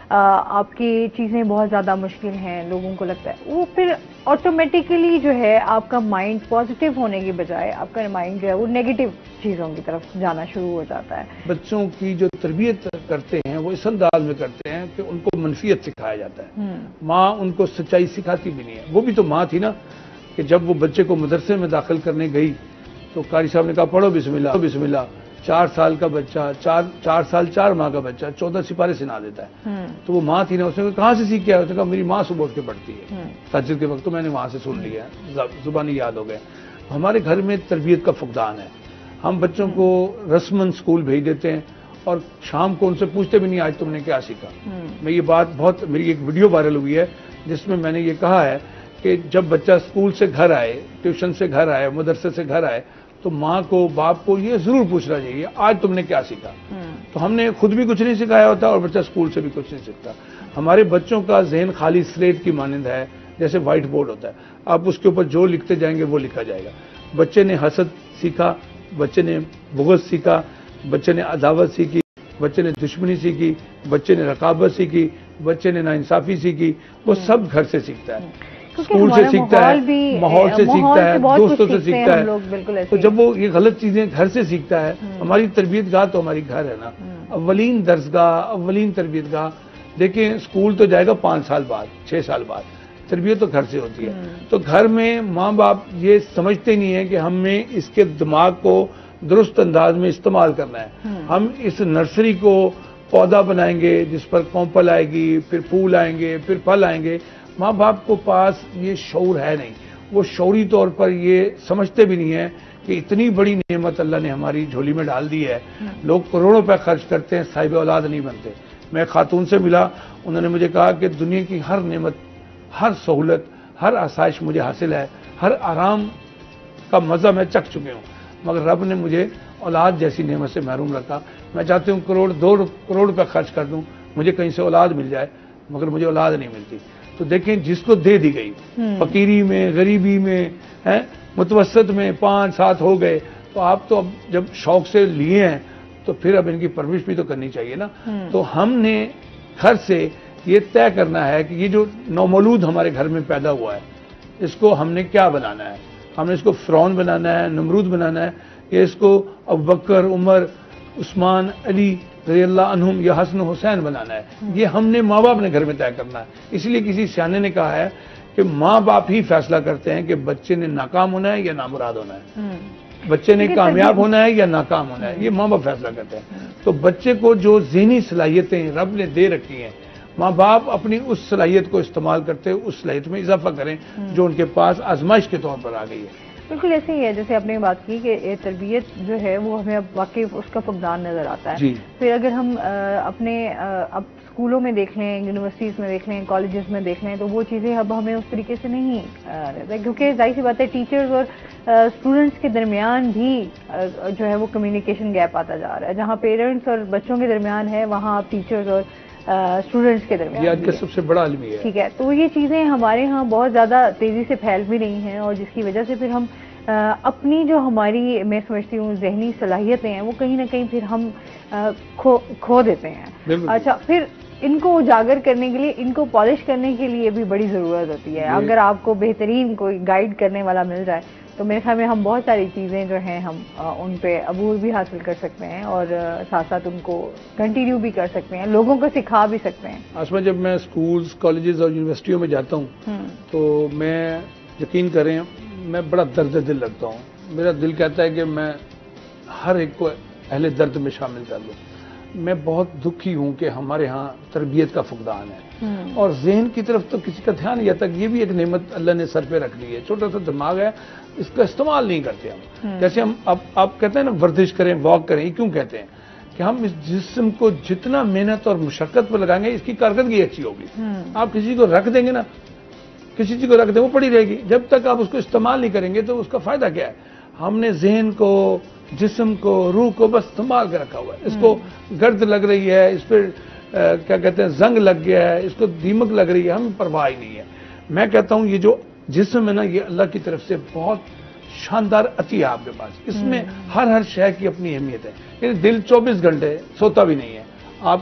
آپ کی چیزیں بہت زیادہ مشکل ہیں، لوگوں کو لگتا ہے وہ پھر آٹومیٹیکلی جو ہے آپ کا مائنڈ پازیٹیو ہونے کی بجائے آپ کا مائنڈ جو ہے وہ نیگیٹو چیزوں کی طرف جانا شروع ہو جاتا ہے. بچوں کی جو تربیت کرتے ہیں وہ اس انداز میں کرتے ہیں کہ ان کو منفیت سکھایا جاتا ہے. ماں ان کو سچائی سکھاتی بھی نہیں ہے. وہ بھی تو ماں تھی نا کہ جب وہ بچے کو مدرسے میں داخل کرنے گئی تو قاری صاحب نے کہا پڑھو بسم اللہ بسم اللہ. چار سال کا بچہ چار چار سال چار ماہ کا بچہ چودہ سپارے سنا دیتا ہے. تو وہ ماں تھی نا، اس نے کہا کہاں سے سیکھ کیا؟ اس نے کہا میری ماں صبح اٹھ کے پڑھتی ہے تہجد کے وقت، تو میں نے وہاں سے سن لیا ہے، زبانی یاد ہو گئے. ہمارے گھر میں تربیت کا فقدان ہے. ہم بچوں کو رسمن اسکول بھیج دیتے ہیں اور شام کو ان سے پوچھتے بھی نہیں آج تم نے کیا سیکھا. میں یہ بات بہت، میری ایک ویڈیو وائرل ہوئی ہے جس میں میں نے یہ کہا ہے کہ جب بچہ اسکول سے گھر آئے، ٹیوشن سے گھر آئے، مدرسے سے گھر آئے تو ماں کو باپ کو یہ ضرور پوچھنا چاہیے آج تم نے کیا سیکھا. تو ہم نے خود بھی کچھ نہیں سکھایا ہوتا اور بچہ اسکول سے بھی کچھ نہیں سیکھتا. ہمارے بچوں کا ذہن خالی سلیٹ کی مانند ہے، جیسے وائٹ بورڈ ہوتا ہے. آپ اس کے اوپر جو لکھتے جائیں گے وہ لکھا جائے گا. بچے نے حسد سیکھا، بچے نے بغض سیکھا، بچے نے عداوت سیکھی، بچے نے دشمنی سیکھی، بچے نے رقابت سیکھی، بچے نے ناانصافی سیکھی. وہ سب گھر سے سیکھتا ہے، اسکول سے سیکھتا ہے، ماحول سے سیکھتا ہے، دوستوں سے سیکھتا ہے. تو جب وہ یہ غلط چیزیں گھر سے سیکھتا ہے، ہماری تربیت گاہ تو ہماری گھر ہے نا. اولین درسگاہ، اولین تربیت گاہ. دیکھیں اسکول تو جائے گا پانچ سال بعد، چھ سال بعد. تربیت تو گھر سے ہوتی ہے. تو گھر میں ماں باپ یہ سمجھتے نہیں ہیں کہ ہمیں اس کے دماغ کو درست انداز میں استعمال کرنا ہے. ہم اس نرسری کو پودا بنائیں گے جس پر کونپل آئے گی، پھر پھول آئیں گے، پھر پھل آئیں گے. ماں باپ کو پاس یہ شعور ہے نہیں. وہ شعوری طور پر یہ سمجھتے بھی نہیں ہیں کہ اتنی بڑی نعمت اللہ نے ہماری جھولی میں ڈال دی ہے. لوگ کروڑوں روپے خرچ کرتے ہیں، صاحب اولاد نہیں بنتے. میں خاتون سے ملا، انہوں نے مجھے کہا کہ دنیا کی ہر نعمت، ہر سہولت، ہر آسائش مجھے حاصل ہے، ہر آرام کا مزہ میں چکھ چکے ہوں، مگر رب نے مجھے اولاد جیسی نعمت سے محروم رکھا. میں چاہتی ہوں کروڑ دو کروڑ روپے خرچ کر دوں، مجھے کہیں سے اولاد مل جائے، مگر مجھے اولاد نہیں ملتی. تو دیکھیں جس کو دے دی گئی، فقیری میں، غریبی میں، متوسط میں پانچ سات ہو گئے، تو آپ تو اب جب شوق سے لیے ہیں تو پھر اب ان کی پرورش بھی تو کرنی چاہیے نا. تو ہم نے گھر سے یہ طے کرنا ہے کہ یہ جو نومولود ہمارے گھر میں پیدا ہوا ہے اس کو ہم نے کیا بنانا ہے. ہم نے اس کو فرعون بنانا ہے، نمرود بنانا ہے، یا اس کو ابوبکر، عمر، عثمان، علی رضی اللہ عنہم یا حسن حسین بنانا ہے. یہ ہم نے ماں باپ نے گھر میں طے کرنا ہے. اس لیے کسی سیانے نے کہا ہے کہ ماں باپ ہی فیصلہ کرتے ہیں کہ بچے نے ناکام ہونا ہے یا نامراد ہونا ہے، بچے نے کامیاب ہونا ہے یا ناکام ہونا ہے. یہ ماں باپ فیصلہ کرتے ہیں. تو بچے کو جو ذہنی صلاحیتیں رب نے دے رکھی ہیں، ماں باپ اپنی اس صلاحیت کو استعمال کرتے ہوئے اس صلاحیت میں اضافہ کریں جو ان کے پاس آزمائش کے طور پر آ گئی ہے. بالکل ایسے ہی ہے جیسے آپ نے بات کی کہ تربیت جو ہے وہ ہمیں اب واقعی اس کا فقدان نظر آتا ہے. جی. پھر اگر ہم اپنے اب اسکولوں میں دیکھ لیں، یونیورسٹیز میں دیکھ لیں، کالجز میں دیکھ لیں، تو وہ چیزیں اب ہمیں اس طریقے سے نہیں رہتا، کیونکہ ظاہر سی بات ہے ٹیچرز اور اسٹوڈنٹس کے درمیان بھی جو ہے وہ کمیونیکیشن گیپ آتا جا رہا ہے. جہاں پیرنٹس اور بچوں کے درمیان ہے وہاں ٹیچرز اور اسٹوڈنٹس کے درمیان. یہ آج کا سب سے بڑا عالمی ہے. ٹھیک ہے. تو یہ چیزیں ہمارے ہاں بہت زیادہ تیزی سے پھیل بھی رہی ہیں اور جس کی وجہ سے پھر ہم اپنی جو ہماری میں سمجھتی ہوں ذہنی صلاحیتیں ہیں وہ کہیں نہ کہیں پھر ہم کھو کھو دیتے ہیں. اچھا، پھر ان کو اجاگر کرنے کے لیے، ان کو پالش کرنے کے لیے بھی بڑی ضرورت ہوتی ہے. اگر آپ کو بہترین کوئی گائیڈ کرنے والا مل جائے تو میرے خیال میں ہم بہت ساری چیزیں جو ہیں ہم ان پہ عبور بھی حاصل کر سکتے ہیں اور ساتھ ساتھ ان کو کنٹینیو بھی کر سکتے ہیں، لوگوں کو سکھا بھی سکتے ہیں. آسما، جب میں اسکولز، کالجز اور یونیورسٹیوں میں جاتا ہوں تو میں یقین کریں میں بڑا درد دل رکھتا ہوں. میرا دل کہتا ہے کہ میں ہر ایک کو اہل درد میں شامل کر لوں. میں بہت دکھی ہوں کہ ہمارے ہاں تربیت کا فقدان ہے اور ذہن کی طرف تو کسی کا دھیان نہیں آتا. یہ بھی ایک نعمت اللہ نے سر پہ رکھ دی ہے. چھوٹا سا دماغ ہے، اس کا استعمال نہیں کرتے ہم. جیسے ہم اب آپ کہتے ہیں نا ورزش کریں، واک کریں. یہ کیوں کہتے ہیں کہ ہم اس جسم کو جتنا محنت اور مشقت پر لگائیں گے اس کی کارکردگی اچھی ہوگی. آپ کسی کو رکھ دیں گے نا، کسی چیز کو رکھ دیں وہ پڑی رہے گی. جب تک آپ اس کو استعمال نہیں کریں گے تو اس کا فائدہ کیا ہے. ہم نے ذہن کو، جسم کو، روح کو بس سنبھال کے رکھا ہوا ہے. اس کو گرد لگ رہی ہے، اس پہ کیا کہتے ہیں زنگ لگ گیا ہے، اس کو دیمک لگ رہی ہے، ہمیں پرواہ ہی نہیں ہے. میں کہتا ہوں یہ جو جسم ہے نا یہ اللہ کی طرف سے بہت شاندار عطیہ ہے آپ کے پاس. اس میں ہر ہر شے کی اپنی اہمیت ہے. یعنی دل چوبیس گھنٹے سوتا بھی نہیں ہے. آپ کا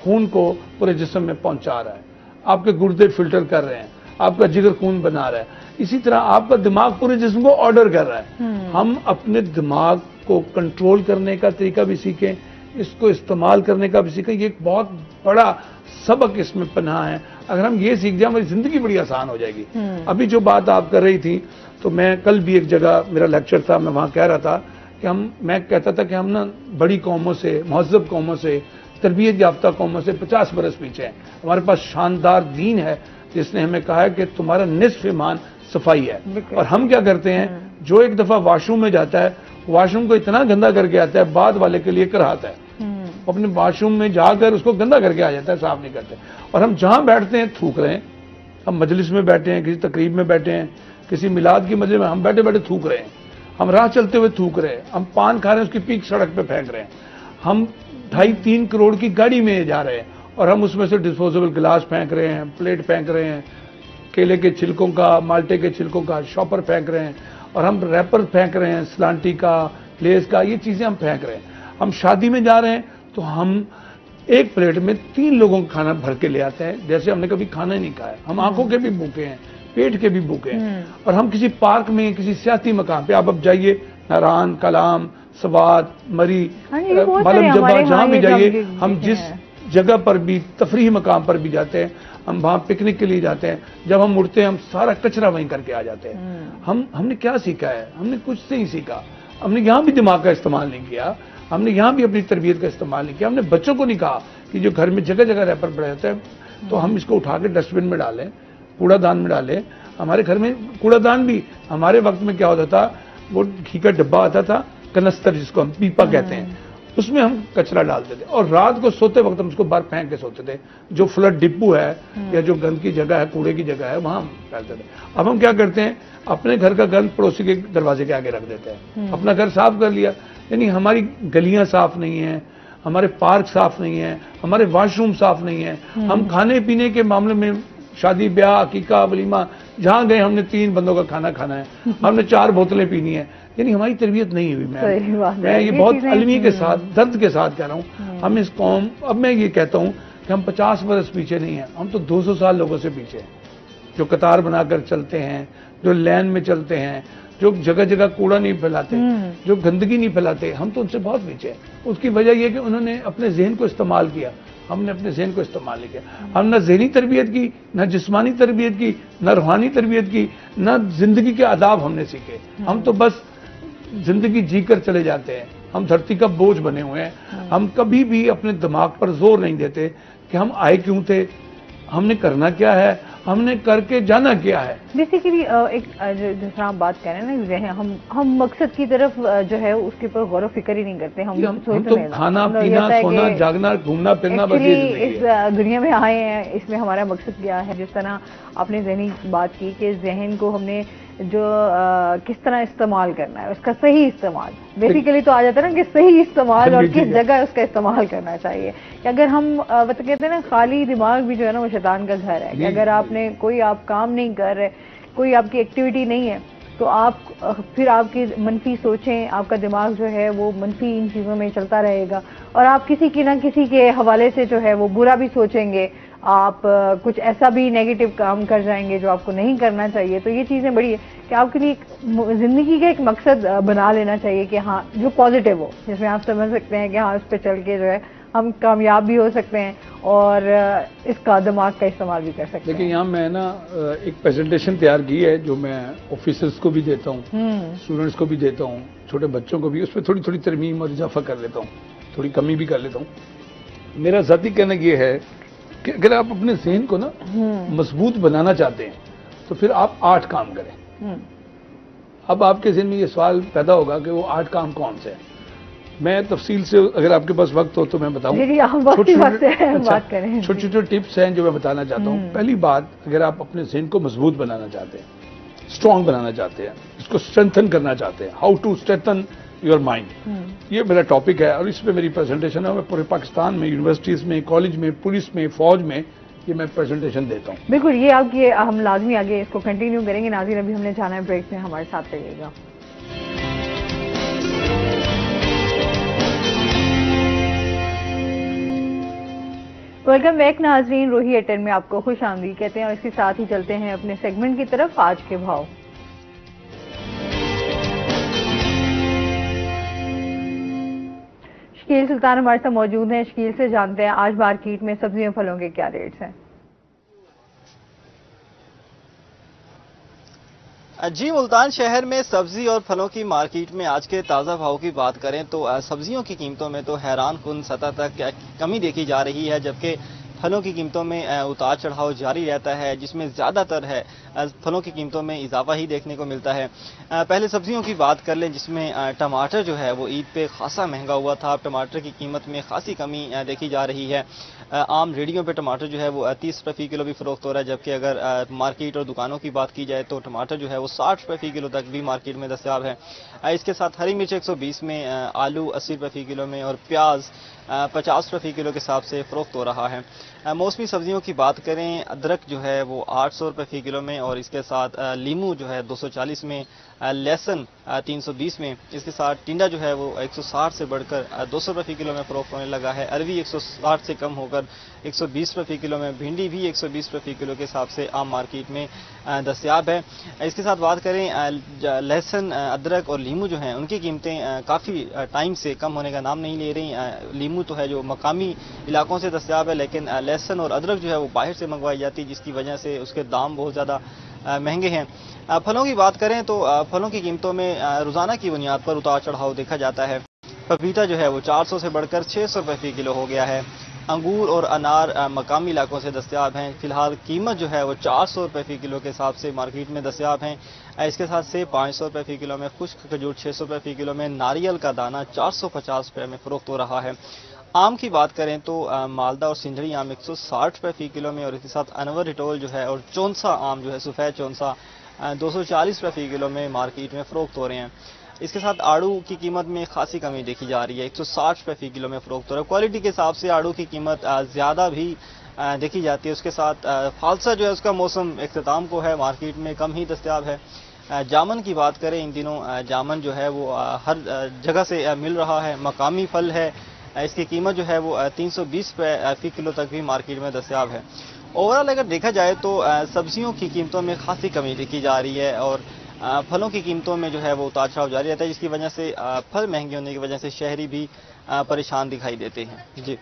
خون کو پورے جسم میں پہنچا رہا ہے، آپ کے گردے فلٹر کر رہے ہیں، آپ کا جگر خون بنا رہا ہے، اسی طرح آپ کا دماغ پورے جسم کو آرڈر کر رہا ہے۔ ہم اپنے دماغ کو کنٹرول کرنے کا طریقہ بھی سیکھیں، اس کو استعمال کرنے کا بھی سیکھیں، یہ ایک بہت بڑا سبق اس میں پنہا ہے۔ اگر ہم یہ سیکھ جائیں ہماری زندگی بڑی آسان ہو جائے گی۔ ابھی جو بات آپ کر رہی تھی تو میں کل بھی ایک جگہ میرا لیکچر تھا، میں وہاں کہہ رہا تھا کہ ہم میں کہتا تھا کہ ہم نا بڑی قوموں سے، مہذب قوموں سے، تربیت یافتہ قوموں سے پچاس برس پیچھے ہیں۔ ہمارے پاس شاندار دین ہے جس نے ہمیں کہا ہے کہ تمہارا نصف ایمان صفائی ہے، اور ہم کیا کرتے ہیں، جو ایک دفعہ واش روم میں جاتا ہے واش روم کو اتنا گندا کر کے آتا ہے، بعد والے کے لیے کراہتا ہے، اپنے واش روم میں جا کر اس کو گندا کر کے آ جاتا ہے، صاف نہیں کرتے۔ اور ہم جہاں بیٹھتے ہیں تھوک رہے ہیں، ہم مجلس میں بیٹھے ہیں، کسی تقریب میں بیٹھے ہیں، کسی میلاد کی مجلس میں ہم بیٹھے بیٹھے تھوک رہے ہیں، ہم راہ چلتے ہوئے تھوک رہے ہیں، ہم پان کھا رہے ہیں اس کی پیک سڑک پہ پھینک رہے ہیں، ہم ڈھائی تین کروڑ کی گاڑی میں جا رہے ہیں اور ہم اس میں سے ڈسپوزیبل گلاس پھینک رہے ہیں، پلیٹ پھینک رہے ہیں، کیلے کے چھلکوں کا، مالٹے کے چھلکوں کا شاپر پھینک رہے ہیں، اور ہم ریپر پھینک رہے ہیں، سلانٹی کا، لیس کا، یہ چیزیں ہم پھینک رہے ہیں۔ ہم شادی میں جا رہے ہیں تو ہم ایک پلیٹ میں تین لوگوں کا کھانا بھر کے لے آتے ہیں جیسے ہم نے کبھی کھانا ہی نہیں کھایا۔ ہم آنکھوں کے بھی بھوکے ہیں، پیٹ کے بھی بھوکے ہیں، اور ہم کسی پارک میں، کسی سیاحتی مقام پہ، آپ اب جائیے ناران، کلام، سوات، مری، بالم جبا، جہاں بھی جائیے، ہم جس جگہ پر بھی تفریحی مقام پر بھی جاتے ہیں، ہم وہاں پکنک کے لیے جاتے ہیں، جب ہم مڑتے ہیں ہم سارا کچرا وہیں کر کے آ جاتے ہیں۔ ہم ہم نے کیا سیکھا ہے؟ ہم نے کچھ نہیں سیکھا۔ ہم نے یہاں بھی دماغ کا استعمال نہیں کیا، ہم نے یہاں بھی اپنی تربیت کا استعمال نہیں کیا۔ ہم نے بچوں کو نہیں کہا کہ جو گھر میں جگہ جگہ ریپر پڑے ہوتے ہیں تو ہم اس کو اٹھا کے ڈسٹ بن میں ڈالیں، کوڑا دان میں ڈالیں۔ ہمارے گھر میں کوڑا دان بھی ہمارے وقت میں کیا ہوتا تھا، وہ گھی کا ڈبہ آتا تھا، کنستر جس کو ہم پیپا کہتے ہیں، اس میں ہم کچرا ڈالتے تھے، اور رات کو سوتے وقت ہم اس کو باہر پھینک کے سوتے تھے۔ جو فلڈ ڈپو ہے یا جو گند کی جگہ ہے، کوڑے کی جگہ ہے، وہاں ہم پھینکتے تھے۔ اب ہم کیا کرتے ہیں، اپنے گھر کا گند پڑوسی کے دروازے کے آگے رکھ دیتے ہیں، اپنا گھر صاف کر لیا۔ یعنی ہماری گلیاں صاف نہیں ہیں، ہمارے پارک صاف نہیں ہیں، ہمارے واش روم صاف نہیں ہیں۔ ہم کھانے پینے کے معاملے میں شادی بیاہ، عقیقہ، ولیمہ، جہاں گئے ہم نے تین بندوں کا کھانا کھانا ہے، ہم نے چار بوتلیں پینی ہیں۔ یعنی ہماری تربیت نہیں ہوئی۔ میں میں یہ بہت علمی کے ساتھ، درد کے ساتھ کہہ رہا ہوں، ہم اس قوم، اب میں یہ کہتا ہوں کہ ہم پچاس برس پیچھے نہیں ہیں، ہم تو دو سو سال لوگوں سے پیچھے ہیں، جو قطار بنا کر چلتے ہیں، جو لین میں چلتے ہیں، جو جگہ جگہ کوڑا نہیں پھیلاتے، جو گندگی نہیں پھیلاتے، ہم تو ان سے بہت پیچھے ہیں۔ اس کی وجہ یہ کہ انہوں نے اپنے ذہن کو استعمال کیا، ہم نے اپنے ذہن کو استعمال نہیں کیا۔ ہم نہ ذہنی تربیت کی، نہ جسمانی تربیت کی، نہ روحانی تربیت کی، نہ زندگی کے آداب ہم نے سیکھے۔ ہم تو بس زندگی جی کر چلے جاتے ہیں، ہم دھرتی کا بوجھ بنے ہوئے ہیں۔ ہم کبھی بھی اپنے دماغ پر زور نہیں دیتے کہ ہم آئے کیوں تھے، ہم نے کرنا کیا ہے، ہم نے کر کے جانا کیا ہے۔ بیسیکلی ایک جس طرح آپ بات کر رہے ہیں نا، ذہن ہم ہم مقصد کی طرف جو ہے اس کے اوپر غور و فکر ہی نہیں کرتے۔ ہم ہم تو کھانا پینا، سونا، جاگنا، گھومنا پھرنا، بس اس دنیا میں آئے ہیں، اس میں ہمارا مقصد کیا ہے۔ جس طرح آپ نے ذہنی بات کی کہ ذہن کو ہم نے جو کس طرح استعمال کرنا ہے، اس کا صحیح استعمال، بیسیکلی تو آ جاتا ہے نا کہ صحیح استعمال اور کس جگہ اس کا استعمال کرنا چاہیے۔ کہ اگر ہم کہتے ہیں نا خالی دماغ بھی جو ہے نا وہ شیطان کا گھر ہے، کہ اگر آپ نے کوئی آپ کام نہیں کر رہے، کوئی آپ کی ایکٹیویٹی نہیں ہے، تو آپ پھر آپ کی منفی سوچیں، آپ کا دماغ جو ہے وہ منفی ان چیزوں میں چلتا رہے گا، اور آپ کسی کی نہ کسی کے حوالے سے جو ہے وہ برا بھی سوچیں گے، آپ کچھ ایسا بھی نیگیٹو کام کر جائیں گے جو آپ کو نہیں کرنا چاہیے۔ تو یہ چیزیں بڑی ہے کہ آپ کے لیے زندگی کا ایک مقصد بنا لینا چاہیے کہ ہاں جو پازیٹیو ہو، جس میں آپ سمجھ سکتے ہیں کہ ہاں اس پہ چل کے جو ہے ہم کامیاب بھی ہو سکتے ہیں اور اس کا دماغ کا استعمال بھی کر سکتے ہیں۔ لیکن یہاں میں نا ایک پریزنٹیشن تیار کی ہے جو میں آفیسرز کو بھی دیتا ہوں، اسٹوڈنٹس کو بھی دیتا ہوں، چھوٹے بچوں کو بھی، اس پہ تھوڑی تھوڑی ترمیم اور اضافہ کر لیتا ہوں، تھوڑی کمی بھی کر لیتا ہوں۔ میرا ذاتی کہنا یہ ہے کہ اگر آپ اپنے ذہن کو نا مضبوط بنانا چاہتے ہیں تو پھر آپ آٹھ کام کریں۔ اب آپ کے ذہن میں یہ سوال پیدا ہوگا کہ وہ آٹھ کام کون سے ہیں۔ میں تفصیل سے اگر آپ کے پاس وقت ہو تو میں بتاؤں، چھوٹے چھوٹے ٹپس ہیں جو میں بتانا چاہتا ہوں۔ پہلی بات، اگر آپ اپنے ذہن کو مضبوط بنانا چاہتے ہیں، اسٹرانگ بنانا چاہتے ہیں، اس کو اسٹرینتھن کرنا چاہتے ہیں، how to strengthen your mind, یہ میرا ٹاپک ہے اور اس پہ میری پریزنٹیشن ہے۔ میں پورے پاکستان میں، یونیورسٹیز میں، کالج میں، پولیس میں، فوج میں یہ میں پریزنٹیشن دیتا ہوں۔ بالکل، یہ آپ کی ہم لازمی آگے اس کو کنٹینیو کریں گے۔ ناظرین، ابھی ہم نے جانا ہے بریک میں، ہمارے ساتھ رہیے گا۔ ویلکم بیک ناظرین، روہی ایٹن میں آپ کو خوش آمدید کہتے ہیں اور اس کے ساتھ ہی چلتے ہیں اپنے سیگمنٹ کی طرف، آج کے بھاؤ۔ شکیل سلطان ہمارے ساتھ موجود ہیں، شکیل سے جانتے ہیں آج مارکیٹ میں سبزیوں پھلوں کے کیا ریٹس ہیں؟ جی، ملتان شہر میں سبزی اور پھلوں کی مارکیٹ میں آج کے تازہ بھاؤ کی بات کریں تو سبزیوں کی قیمتوں میں تو حیران کن سطح تک کمی دیکھی جا رہی ہے، جبکہ پھلوں کی قیمتوں میں اتار چڑھاؤ جاری رہتا ہے، جس میں زیادہ تر ہے پھلوں کی قیمتوں میں اضافہ ہی دیکھنے کو ملتا ہے۔ پہلے سبزیوں کی بات کر لیں، جس میں ٹماٹر جو ہے وہ عید پہ خاصا مہنگا ہوا تھا، اب ٹماٹر کی قیمت میں خاصی کمی دیکھی جا رہی ہے۔ عام ریڑھیوں پہ ٹماٹر جو ہے وہ تیس روپے فی کلو بھی فروخت ہو رہا ہے، جبکہ اگر مارکیٹ اور دکانوں کی بات کی جائے تو ٹماٹر جو ہے وہ ساٹھ روپے فی کلو تک بھی مارکیٹ میں دستیاب ہے۔ اس کے ساتھ ہری مرچ ایک سو بیس میں، آلو اسی روپے فی کلو میں اور پیاز پچاس روپے فی کلو کے حساب سے فروخت ہو رہا ہے۔ موسمی سبزیوں کی بات کریں، ادرک جو ہے وہ آٹھ سو روپے فی کلو میں اور اس کے ساتھ لیمو جو ہے دو سو چالیس میں، لہسن تین سو بیس میں، اس کے ساتھ ٹنڈا جو ہے وہ ایک سو ساٹھ سے بڑھ کر دو سو روپے فی کلو میں فروخت ہونے لگا ہے۔ اروی ایک سو ساٹھ سے کم ہو کر ایک سو بیس روپے فی کلو میں، بھنڈی بھی ایک سو بیس روپے فی کلو کے حساب سے عام مارکیٹ میں دستیاب ہے۔ اس کے ساتھ بات کریں، لہسن، ادرک اور لیمو جو ہیں ان کی قیمتیں کافی ٹائم سے کم ہونے کا نام نہیں لے رہی۔ لیمو تو ہے جو مقامی علاقوں سے دستیاب ہے، لیکن لہسن اور ادرک جو ہے وہ باہر سے منگوائی جاتی ہے، جس کی وجہ سے اس کے دام بہت زیادہ مہنگے ہیں۔ پھلوں کی بات کریں تو پھلوں کی قیمتوں میں روزانہ کی بنیاد پر اتار چڑھاؤ دیکھا جاتا ہے۔ پپیتا جو ہے وہ چار سو سے بڑھ کر چھ سو روپے فی کلو ہو گیا ہے۔ انگور اور انار مقامی علاقوں سے دستیاب ہیں، فی الحال قیمت جو ہے وہ چار سو روپے فی کلو کے حساب سے مارکیٹ میں دستیاب ہیں۔ اس کے ساتھ سیب پانچ سو روپے فی کلو میں، خشک کھجور چھ سو روپے فی کلو میں، ناریل کا دانہ چار سو پچاس روپے میں فروخت ہو رہا ہے۔ آم کی بات کریں تو مالدہ اور سنجھڑی آم ایک سو ساٹھ روپے فی کلو میں اور اس کے ساتھ انور ہٹول جو ہے اور چونسا آم جو ہے سفید چونسا دو سو چالیس روپے فی کلو میں مارکیٹ میں فروخت ہو رہے ہیں۔ اس کے ساتھ آڑو کی قیمت میں خاصی کمی دیکھی جا رہی ہے، ایک سو ساٹھ روپے فی کلو میں فروخت ہو رہا ہے۔ کوالٹی کے حساب سے آڑو کی قیمت زیادہ بھی دیکھی جاتی ہے۔ اس کے ساتھ فالسا جو ہے اس کا موسم اختتام کو ہے، مارکیٹ میں کم ہی دستیاب ہے۔ جامن کی بات کریں، ان دنوں جامن جو ہے وہ ہر جگہ سے مل رہا ہے، مقامی پھل ہے، اس کی قیمت جو ہے وہ تین سو بیس روپے فی کلو تک بھی مارکیٹ میں دستیاب ہے۔ اوورآل اگر دیکھا جائے تو سبزیوں کی قیمتوں میں خاصی کمی دیکھی جا رہی ہے اور پھلوں کی قیمتوں میں جو ہے وہ اتار چڑھاؤ جاری رہتا ہے، جس کی وجہ سے پھل مہنگے ہونے کی وجہ سے شہری بھی پریشان دکھائی دیتے ہیں۔ جی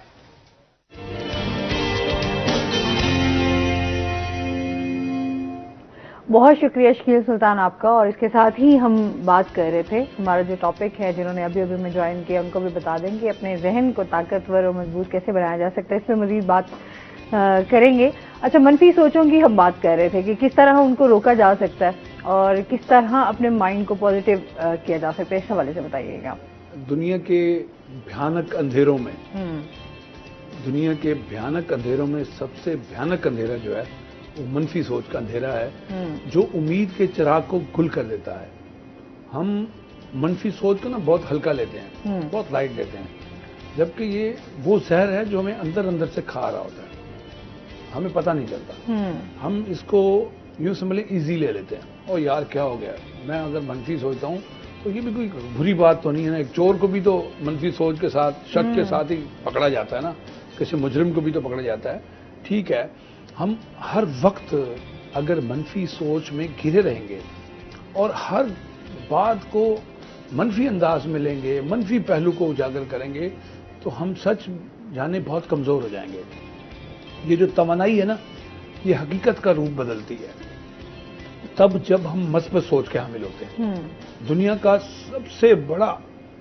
بہت شکریہ شکیل سلطان آپ کا، اور اس کے ساتھ ہی ہم بات کر رہے تھے، ہمارا جو ٹاپک ہے، جنہوں نے ابھی ابھی میں جوائن کیا ان کو بھی بتا دیں کہ اپنے ذہن کو طاقتور اور مضبوط کیسے بنایا جا سکتا ہے، اس پہ مزید بات کریں گے۔ اچھا، منفی سوچوں کی ہم بات کر رہے تھے کہ کس طرح ان کو روکا جا سکتا ہے اور کس طرح اپنے مائنڈ کو پازیٹیو کیا جا سکتا ہے، اس حوالے سے بتائیے گا۔ دنیا کے بھیانک اندھیروں میں دنیا کے بھیانک اندھیروں میں سب سے بھیانک اندھیرا جو ہے وہ منفی سوچ کا اندھیرا ہے، جو امید کے چراغ کو گل کر دیتا ہے۔ ہم منفی سوچ کو نا بہت ہلکا لیتے ہیں، بہت لائٹ لیتے ہیں، جبکہ یہ وہ زہر ہے جو ہمیں اندر اندر سے کھا رہا ہوتا ہے، ہمیں پتہ نہیں چلتا۔ ہم اس کو یوں سمجھیں ایزی لے لیتے ہیں، اور یار کیا ہو گیا، میں اگر منفی سوچتا ہوں تو یہ بھی کوئی بری بات تو نہیں ہے نا۔ ایک چور کو بھی تو منفی سوچ کے ساتھ، شک کے ساتھ ہی پکڑا جاتا ہے نا، کسی مجرم کو بھی تو پکڑا جاتا ہے۔ ٹھیک ہے، ہم ہر وقت اگر منفی سوچ میں گھرے رہیں گے اور ہر بات کو منفی انداز میں لیں گے، منفی پہلو کو اجاگر کریں گے، تو ہم سچ جانے بہت کمزور ہو جائیں گے۔ یہ جو توانائی ہے نا، یہ حقیقت کا روپ بدلتی ہے تب جب ہم مثبت سوچ کے حامل ہوتے ہیں۔ دنیا کا سب سے بڑا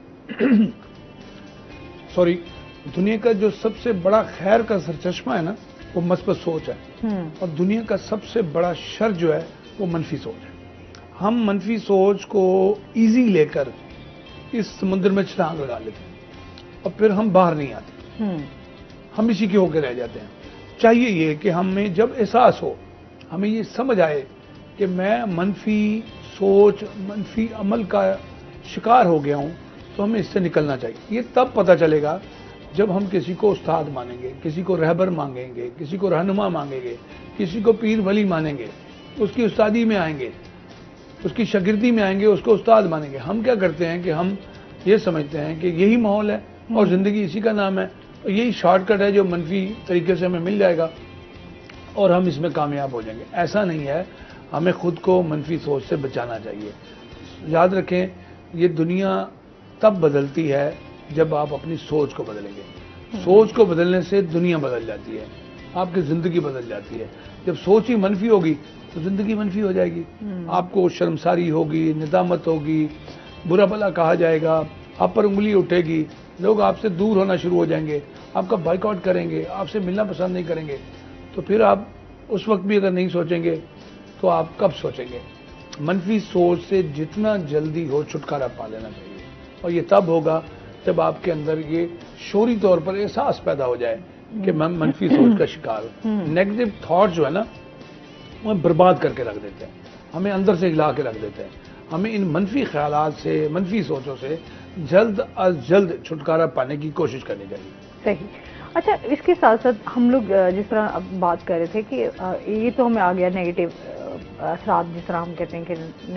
سوری دنیا کا جو سب سے بڑا خیر کا سرچشمہ ہے نا، وہ مثبت سوچ ہے، اور دنیا کا سب سے بڑا شر جو ہے وہ منفی سوچ ہے۔ ہم منفی سوچ کو ایزی لے کر اس سمندر میں چھلانگ لگا لیتے ہیں اور پھر ہم باہر نہیں آتے، ہم اسی کے ہو کے رہ جاتے ہیں۔ چاہیے یہ کہ ہمیں جب احساس ہو، ہمیں یہ سمجھ آئے کہ میں منفی سوچ، منفی عمل کا شکار ہو گیا ہوں، تو ہمیں اس سے نکلنا چاہیے۔ یہ تب پتہ چلے گا جب ہم کسی کو استاد مانیں گے، کسی کو رہبر مانگیں گے، کسی کو رہنما مانگیں گے، کسی کو پیر ولی مانیں گے، اس کی استادی میں آئیں گے، اس کی شاگردی میں آئیں گے، اس کو استاد مانیں گے۔ ہم کیا کرتے ہیں کہ ہم یہ سمجھتے ہیں کہ یہی ماحول ہے اور زندگی اسی کا نام ہے، یہی شارٹ کٹ ہے جو منفی طریقے سے ہمیں مل جائے گا اور ہم اس میں کامیاب ہو جائیں گے. ایسا نہیں ہے, ہمیں خود کو منفی سوچ سے بچانا چاہیے. یاد رکھیں, یہ دنیا تب بدلتی ہے جب آپ اپنی سوچ کو بدلیں گے. سوچ کو بدلنے سے دنیا بدل جاتی ہے, آپ کی زندگی بدل جاتی ہے. جب سوچ ہی منفی ہوگی تو زندگی منفی ہو جائے گی. آپ کو شرمساری ہوگی, ندامت ہوگی, برا بھلا کہا جائے گا, آپ پر انگلی اٹھے گی, لوگ آپ سے دور ہونا شروع ہو جائیں گے, آپ کا بائیکاٹ کریں گے, آپ سے ملنا پسند نہیں کریں گے. تو پھر آپ اس وقت بھی اگر نہیں سوچیں گے تو آپ کب سوچیں گے؟ منفی سوچ سے جتنا جلدی ہو چھٹکارا پا لینا چاہیے, اور یہ تب ہوگا جب آپ کے اندر یہ شعوری طور پر احساس پیدا ہو جائے کہ میں منفی سوچ کا شکار ہوں. نیگیٹو تھاٹ جو ہے نا وہ برباد کر کے رکھ دیتے ہیں, ہمیں اندر سے ہلا کے رکھ دیتے ہیں. ہمیں ان منفی خیالات سے, منفی سوچوں سے جلد از جلد چھٹکارا پانے کی کوشش کرنی چاہیے. صحیح. اچھا, اس کے ساتھ ساتھ ہم لوگ جس طرح اب بات کر رہے تھے کہ یہ تو ہمیں آ گیا نیگیٹو اثرات, جس طرح ہم کہتے ہیں کہ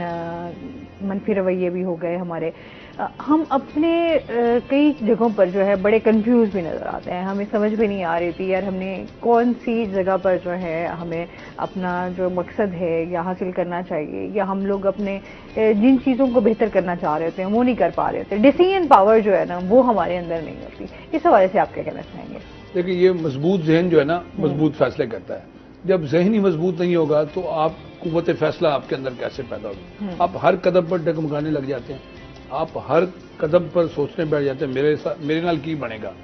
منفی رویے بھی ہو گئے ہمارے. ہم اپنے کئی جگہوں پر جو ہے بڑے کنفیوز بھی نظر آتے ہیں, ہمیں سمجھ بھی نہیں آ رہی تھی یار ہم نے کون سی جگہ پر جو ہے ہمیں اپنا جو مقصد ہے یا حاصل کرنا چاہیے, یا ہم لوگ اپنے جن چیزوں کو بہتر کرنا چاہ رہے ہوتے ہیں وہ نہیں کر پا رہے ہوتے. ڈیسیژن پاور جو ہے نا وہ ہمارے اندر نہیں ہوتی. اس حوالے سے آپ کیا کہنا چاہیں گے؟ دیکھیں, یہ مضبوط ذہن جو ہے نا مضبوط فیصلے کرتا ہے. جب ذہن ہی مضبوط نہیں ہوگا تو آپ قوت فیصلہ آپ کے اندر کیسے پیدا ہوگی؟ آپ ہر قدم پر ڈگمگانے لگ جاتے ہیں, آپ ہر قدم پر سوچنے بیٹھ جاتے ہیں میرے میرے نال کی بنے گا,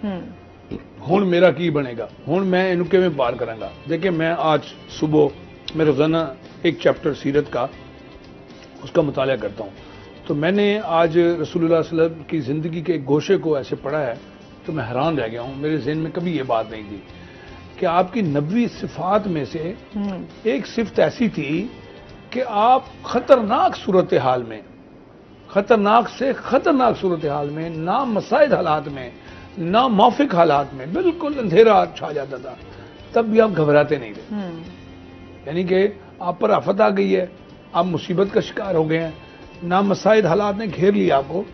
ہون میرا کی بنے گا, ہون میں انکے میں پار کروں گا. دیکھیں, میں آج صبح میں روزانہ ایک چیپٹر سیرت کا اس کا مطالعہ کرتا ہوں, تو میں نے آج رسول اللہ صلی اللہ علیہ وسلم کی زندگی کے ایک گوشے کو ایسے پڑھا ہے تو میں حیران رہ گیا ہوں. میرے ذہن میں کبھی یہ بات نہیں تھی کہ آپ کی نبوی صفات میں سے ایک صفت ایسی تھی کہ آپ خطرناک صورتحال میں, خطرناک سے خطرناک صورتحال میں, نامساعد حالات میں, ناموافق حالات میں, بالکل اندھیرا چھا جاتا تھا, تب بھی آپ گھبراتے نہیں تھے. یعنی کہ آپ پر آفت آ گئی ہے, آپ مصیبت کا شکار ہو گئے ہیں, نامساعد حالات نے گھیر لیا آپ کو,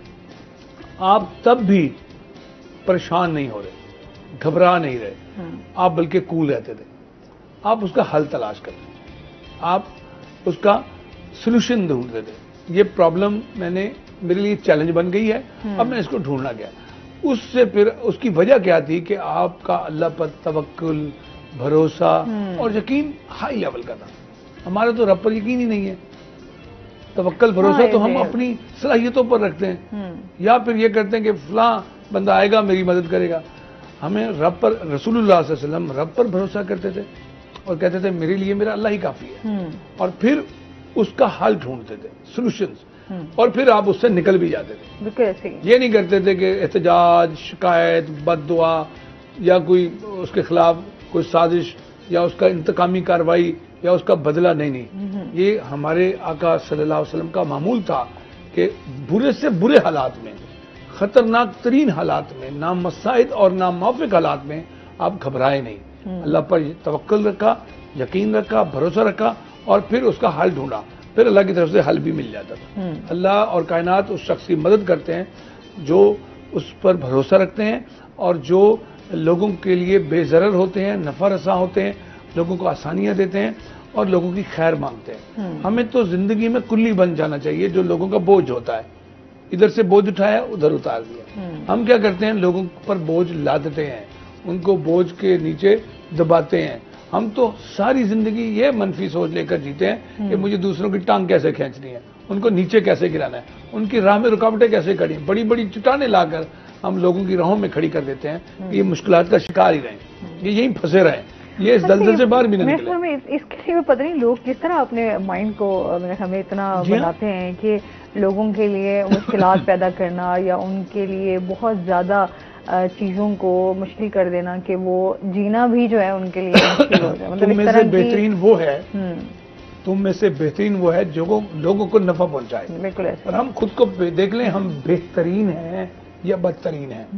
آپ تب بھی پریشان نہیں ہو رہے, گھبرا نہیں رہے, آپ بلکہ کول رہتے تھے. آپ اس کا حل تلاش کرتے تھے, آپ اس کا سلوشن ڈھونڈتے تھے. یہ پرابلم میں نے میرے لیے چیلنج بن گئی ہے, اب میں اس کو ڈھونڈنا گیا. اس سے پھر اس کی وجہ کیا تھی کہ آپ کا اللہ پر توکل, بھروسہ اور یقین ہائی لیول کا تھا. ہمارا تو رب پر یقین ہی نہیں ہے. توکل بھروسہ تو ہم اپنی صلاحیتوں پر رکھتے ہیں, یا پھر یہ کرتے ہیں کہ فلاں بندہ آئے گا میری مدد کرے گا. ہمیں رب پر, رسول اللہ صلی اللہ علیہ وسلم رب پر بھروسہ کرتے تھے اور کہتے تھے میرے لیے میرا اللہ ہی کافی ہے, اور پھر اس کا حل ڈھونڈتے تھے, سولوشنز, اور پھر آپ اس سے نکل بھی جاتے تھے. یہ نہیں کرتے تھے کہ احتجاج, شکایت, بد دعا یا کوئی اس کے خلاف کوئی سازش یا اس کا انتقامی کارروائی یا اس کا بدلہ. نہیں نہیں یہ ہمارے آقا صلی اللہ علیہ وسلم کا معمول تھا کہ برے سے برے حالات میں, خطرناک ترین حالات میں, نامساعد اور ناموافق حالات میں آپ گھبرائے نہیں. اللہ پر توکل رکھا, یقین رکھا, بھروسہ رکھا, اور پھر اس کا حل ڈھونڈا. پھر اللہ کی طرف سے حل بھی مل جاتا تھا. اللہ اور کائنات اس شخص کی مدد کرتے ہیں جو اس پر بھروسہ رکھتے ہیں اور جو لوگوں کے لیے بے ضرر ہوتے ہیں, نفع رساں ہوتے ہیں, لوگوں کو آسانیاں دیتے ہیں اور لوگوں کی خیر مانگتے ہیں. ہمیں تو زندگی میں کلی بن جانا چاہیے جو لوگوں کا بوجھ ہوتا ہے. ادھر سے بوجھ اٹھایا, ادھر اتار دیا. ہم کیا کرتے ہیں, لوگوں پر بوجھ لادتے ہیں, ان کو بوجھ کے نیچے دباتے ہیں. ہم تو ساری زندگی یہ منفی سوچ لے کر جیتے ہیں کہ مجھے دوسروں کی ٹانگ کیسے کھینچنی ہے, ان کو نیچے کیسے گرانا ہے, ان کی راہ میں رکاوٹیں کیسے کھڑی ہیں. بڑی بڑی چٹانیں لا کر ہم لوگوں کی راہوں میں کھڑی کر دیتے ہیں کہ یہ مشکلات کا شکار ہی رہیں, یہ یہیں پھنسے رہیں, یہ اس دلدل سے باہر بھی نہ نکلے. اس کے لیے پتہ نہیں لوگ کس طرح اپنے مائنڈ کو ہمیں اتنا بناتے ہیں کہ لوگوں کے لیے مشکلات پیدا کرنا یا ان کے لیے بہت زیادہ چیزوں کو مشکل کر دینا کہ وہ جینا بھی جو ہے ان کے لیے مشکل ہو جائے. تم میں سے بہترین وہ ہے تم میں سے بہترین وہ ہے جو لوگوں کو نفع پہنچائے. بالکل. اور ہم خود کو دیکھ لیں, ہم بہترین ہیں یا بدترین ہیں,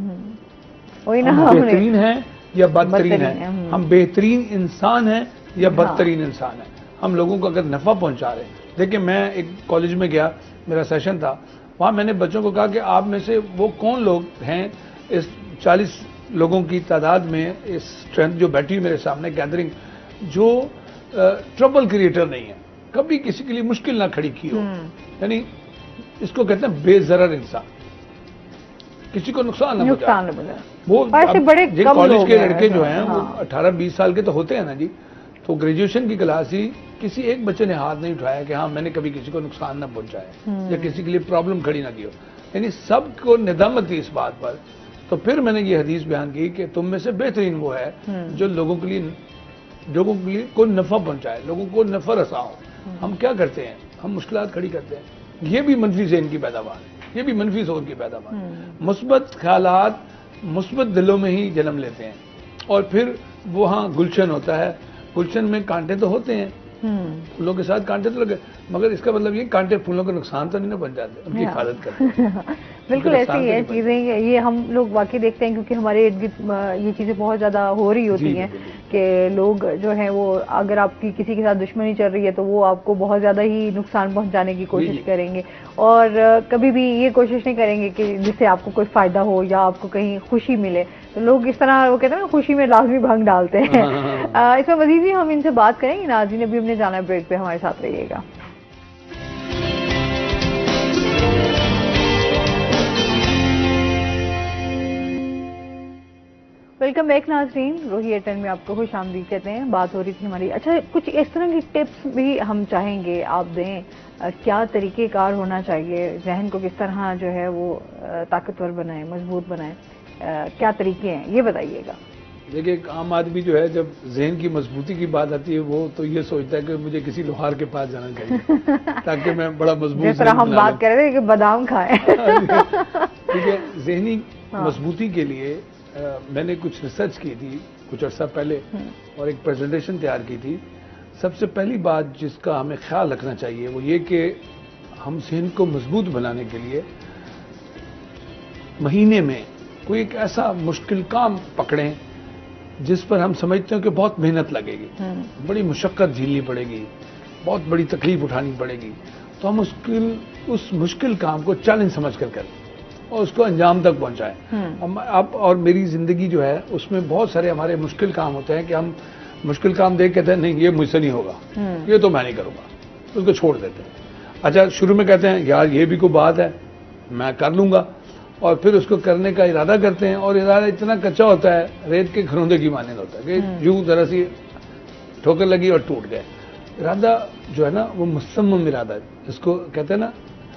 ہم بہترین ہیں یا بدترین ہیں, ہم بہترین انسان ہیں یا بدترین انسان ہیں. ہم لوگوں کو اگر نفع پہنچا رہے ہیں. دیکھیں, میں ایک کالج میں گیا, میرا سیشن تھا, وہاں میں نے بچوں کو کہا کہ آپ میں سے وہ کون لوگ ہیں اس چالیس लोगों की तादाद में इस स्ट्रेंथ जो बैठी मेरे सामने गैदरिंग, जो ट्रबल क्रिएटर नहीं है, कभी किसी के लिए मुश्किल ना खड़ी की हो, यानी इसको कहते हैं बेजरर इंसान, किसी को नुकसान ना पहुंचाए। वो बड़े कॉलेज के लड़के जो हैं वो अठारह बीस साल के तो होते हैं ना जी, तो ग्रेजुएशन की क्लास ही किसी एक बच्चे ने हाथ नहीं उठाया कि हाँ मैंने कभी किसी को नुकसान ना पहुंचाया या किसी के लिए प्रॉब्लम खड़ी ना की हो, यानी सबको निदामत थी इस बात पर। तो फिर मैंने ये हदीस बयान की कि तुम में से बेहतरीन वो है जो लोगों के लिए लोगों के लिए कोई नफा पहुंचाए, लोगों को नफा रसाओ। हम क्या करते हैं, हम मुश्किलात खड़ी करते हैं, ये भी मनफी ज़हन की पैदावार है, ये भी मनफी सोच की पैदावार। मुस्बत ख्यालात मुस्बत दिलों में ही जन्म लेते हैं और फिर वो हाँ गुलशन होता है, गुलशन में कांटे तो होते हैं, फूलों के साथ कांटे तो लगे, मगर इसका मतलब ये कांटे फूलों को नुकसान तो नहीं ना पहुंचाते, उनकी हिफाजत करते हैं। बिल्कुल ऐसी है चीजें, ये हम लोग वाकई देखते हैं क्योंकि हमारे इर्द गिर्द ये चीजें बहुत ज्यादा हो रही होती हैं कि लोग जो हैं वो अगर आपकी किसी के साथ दुश्मनी चल रही है तो वो आपको बहुत ज्यादा ही नुकसान पहुंचाने की कोशिश करेंगे और कभी भी ये कोशिश नहीं करेंगे कि जिससे आपको कोई फायदा हो या आपको कहीं खुशी मिले। तो लोग इस तरह वो कहते हैं ना खुशी में लाजमी भंग डालते हैं। इसमें मजीद भी हम इनसे बात करेंगे। नाज़रीन अभी हमने जाना है ब्रेक पे, हमारे साथ रहिएगा। वेलकम बैक नाज़रीन, रोही एयरटेल में आपको खुश आमदीद कहते हैं। बात हो रही थी हमारी, अच्छा कुछ इस तरह की टिप्स भी हम चाहेंगे आप दें, क्या तरीक़ेकार होना चाहिए, जहन को किस तरह जो है वो ताकतवर बनाए, मजबूत बनाए, क्या तरीके हैं ये बताइएगा। देखिए एक आम आदमी जो है जब जहन की मजबूती की बात आती है वो तो ये सोचता है कि मुझे किसी लोहार के पास जाना चाहिए ताकि मैं बड़ा मजबूत, जिस तरह हम बात कर रहे थे कि बादाम खाएं। ठीक है, जहनी मजबूती के लिए आ, मैंने कुछ रिसर्च की थी कुछ अर्सा पहले और एक प्रेजेंटेशन तैयार की थी। सबसे पहली बात जिसका हमें ख्याल रखना चाहिए वो ये कि हम जहन को मजबूत बनाने के लिए महीने में कोई एक ऐसा मुश्किल काम पकड़ें जिस पर हम समझते हैं कि बहुत मेहनत लगेगी, बड़ी मुशक्कत झेलनी पड़ेगी, बहुत बड़ी तकलीफ उठानी पड़ेगी, तो हम उसकी उस मुश्किल काम को चैलेंज समझ कर करें और उसको अंजाम तक पहुंचाएं। हम आप और मेरी जिंदगी जो है उसमें बहुत सारे हमारे मुश्किल काम होते हैं कि हम मुश्किल काम देख कहते हैं नहीं ये मुझसे नहीं होगा, ये तो मैं नहीं करूंगा, उसको छोड़ देते हैं। अच्छा शुरू में कहते हैं यार ये भी कोई बात है, मैं कर लूंगा, और फिर उसको करने का इरादा करते हैं और इरादा इतना कच्चा होता है, रेत के खरोंदे की मानंद होता है कि यूं जरा सी ठोकर लगी और टूट गए। इरादा जो है ना वो मुसम्मम इरादा है, इसको कहते हैं ना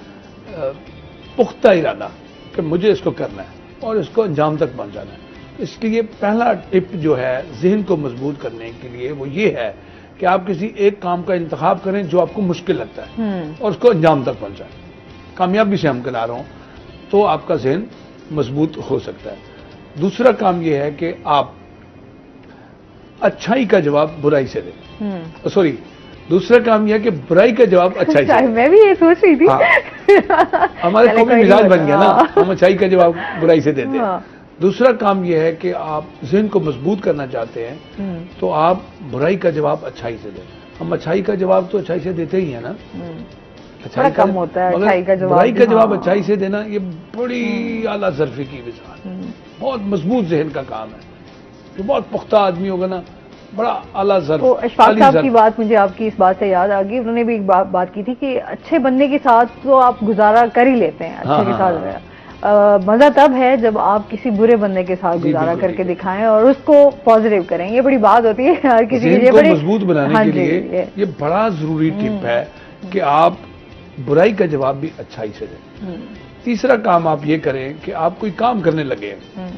पुख्ता इरादा कि मुझे इसको करना है और इसको अंजाम तक पहुंचाना है। इसलिए पहला टिप जो है जहन को मजबूत करने के लिए वो ये है कि आप किसी एक काम का इंतखाब करें जो आपको मुश्किल लगता है और उसको अंजाम तक पहुंचाएं। कामयाबी से हम करा रहा हूं तो आपका जहन मजबूत हो सकता है। दूसरा काम यह है कि आप अच्छाई का जवाब बुराई से दें। सॉरी, दूसरा काम यह है कि बुराई का जवाब अच्छाई से। मैं भी ये सोच रही थी। हाँ। हमारे कौमी मिजाज बन गया ना, हम अच्छाई का जवाब बुराई से देते हैं। दूसरा काम यह है कि आप जहन को मजबूत करना चाहते हैं तो आप बुराई का जवाब अच्छाई से दें। हम अच्छाई का जवाब तो अच्छाई से देते ही है ना, अच्छाई कम होता है, अच्छाई का जवाब बुराई का जवाब अच्छाई से देना ये बड़ी आला ज़र्फ़ी की मिसाल है, बहुत मजबूत जहन का काम है। जो बहुत पुख्ता आदमी होगा ना, बड़ा आला ज़र्फ़। तो अशफाक साहब की बात मुझे आपकी इस बात से याद आ गई, उन्होंने भी एक बात बात की थी कि अच्छे बंदे के साथ तो आप गुजारा कर ही लेते हैं, अच्छे हाँ, के साथ हाँ, मजा तब है जब आप किसी बुरे बंदे के साथ गुजारा करके दिखाएं और उसको पॉजिटिव करें। ये बड़ी बात होती है हर किसी के लिए, मजबूत बनाने हाँ के लिए ये बड़ा जरूरी टिप है कि आप बुराई का जवाब भी अच्छाई से दें। तीसरा काम आप ये करें कि आप कोई काम करने लगे,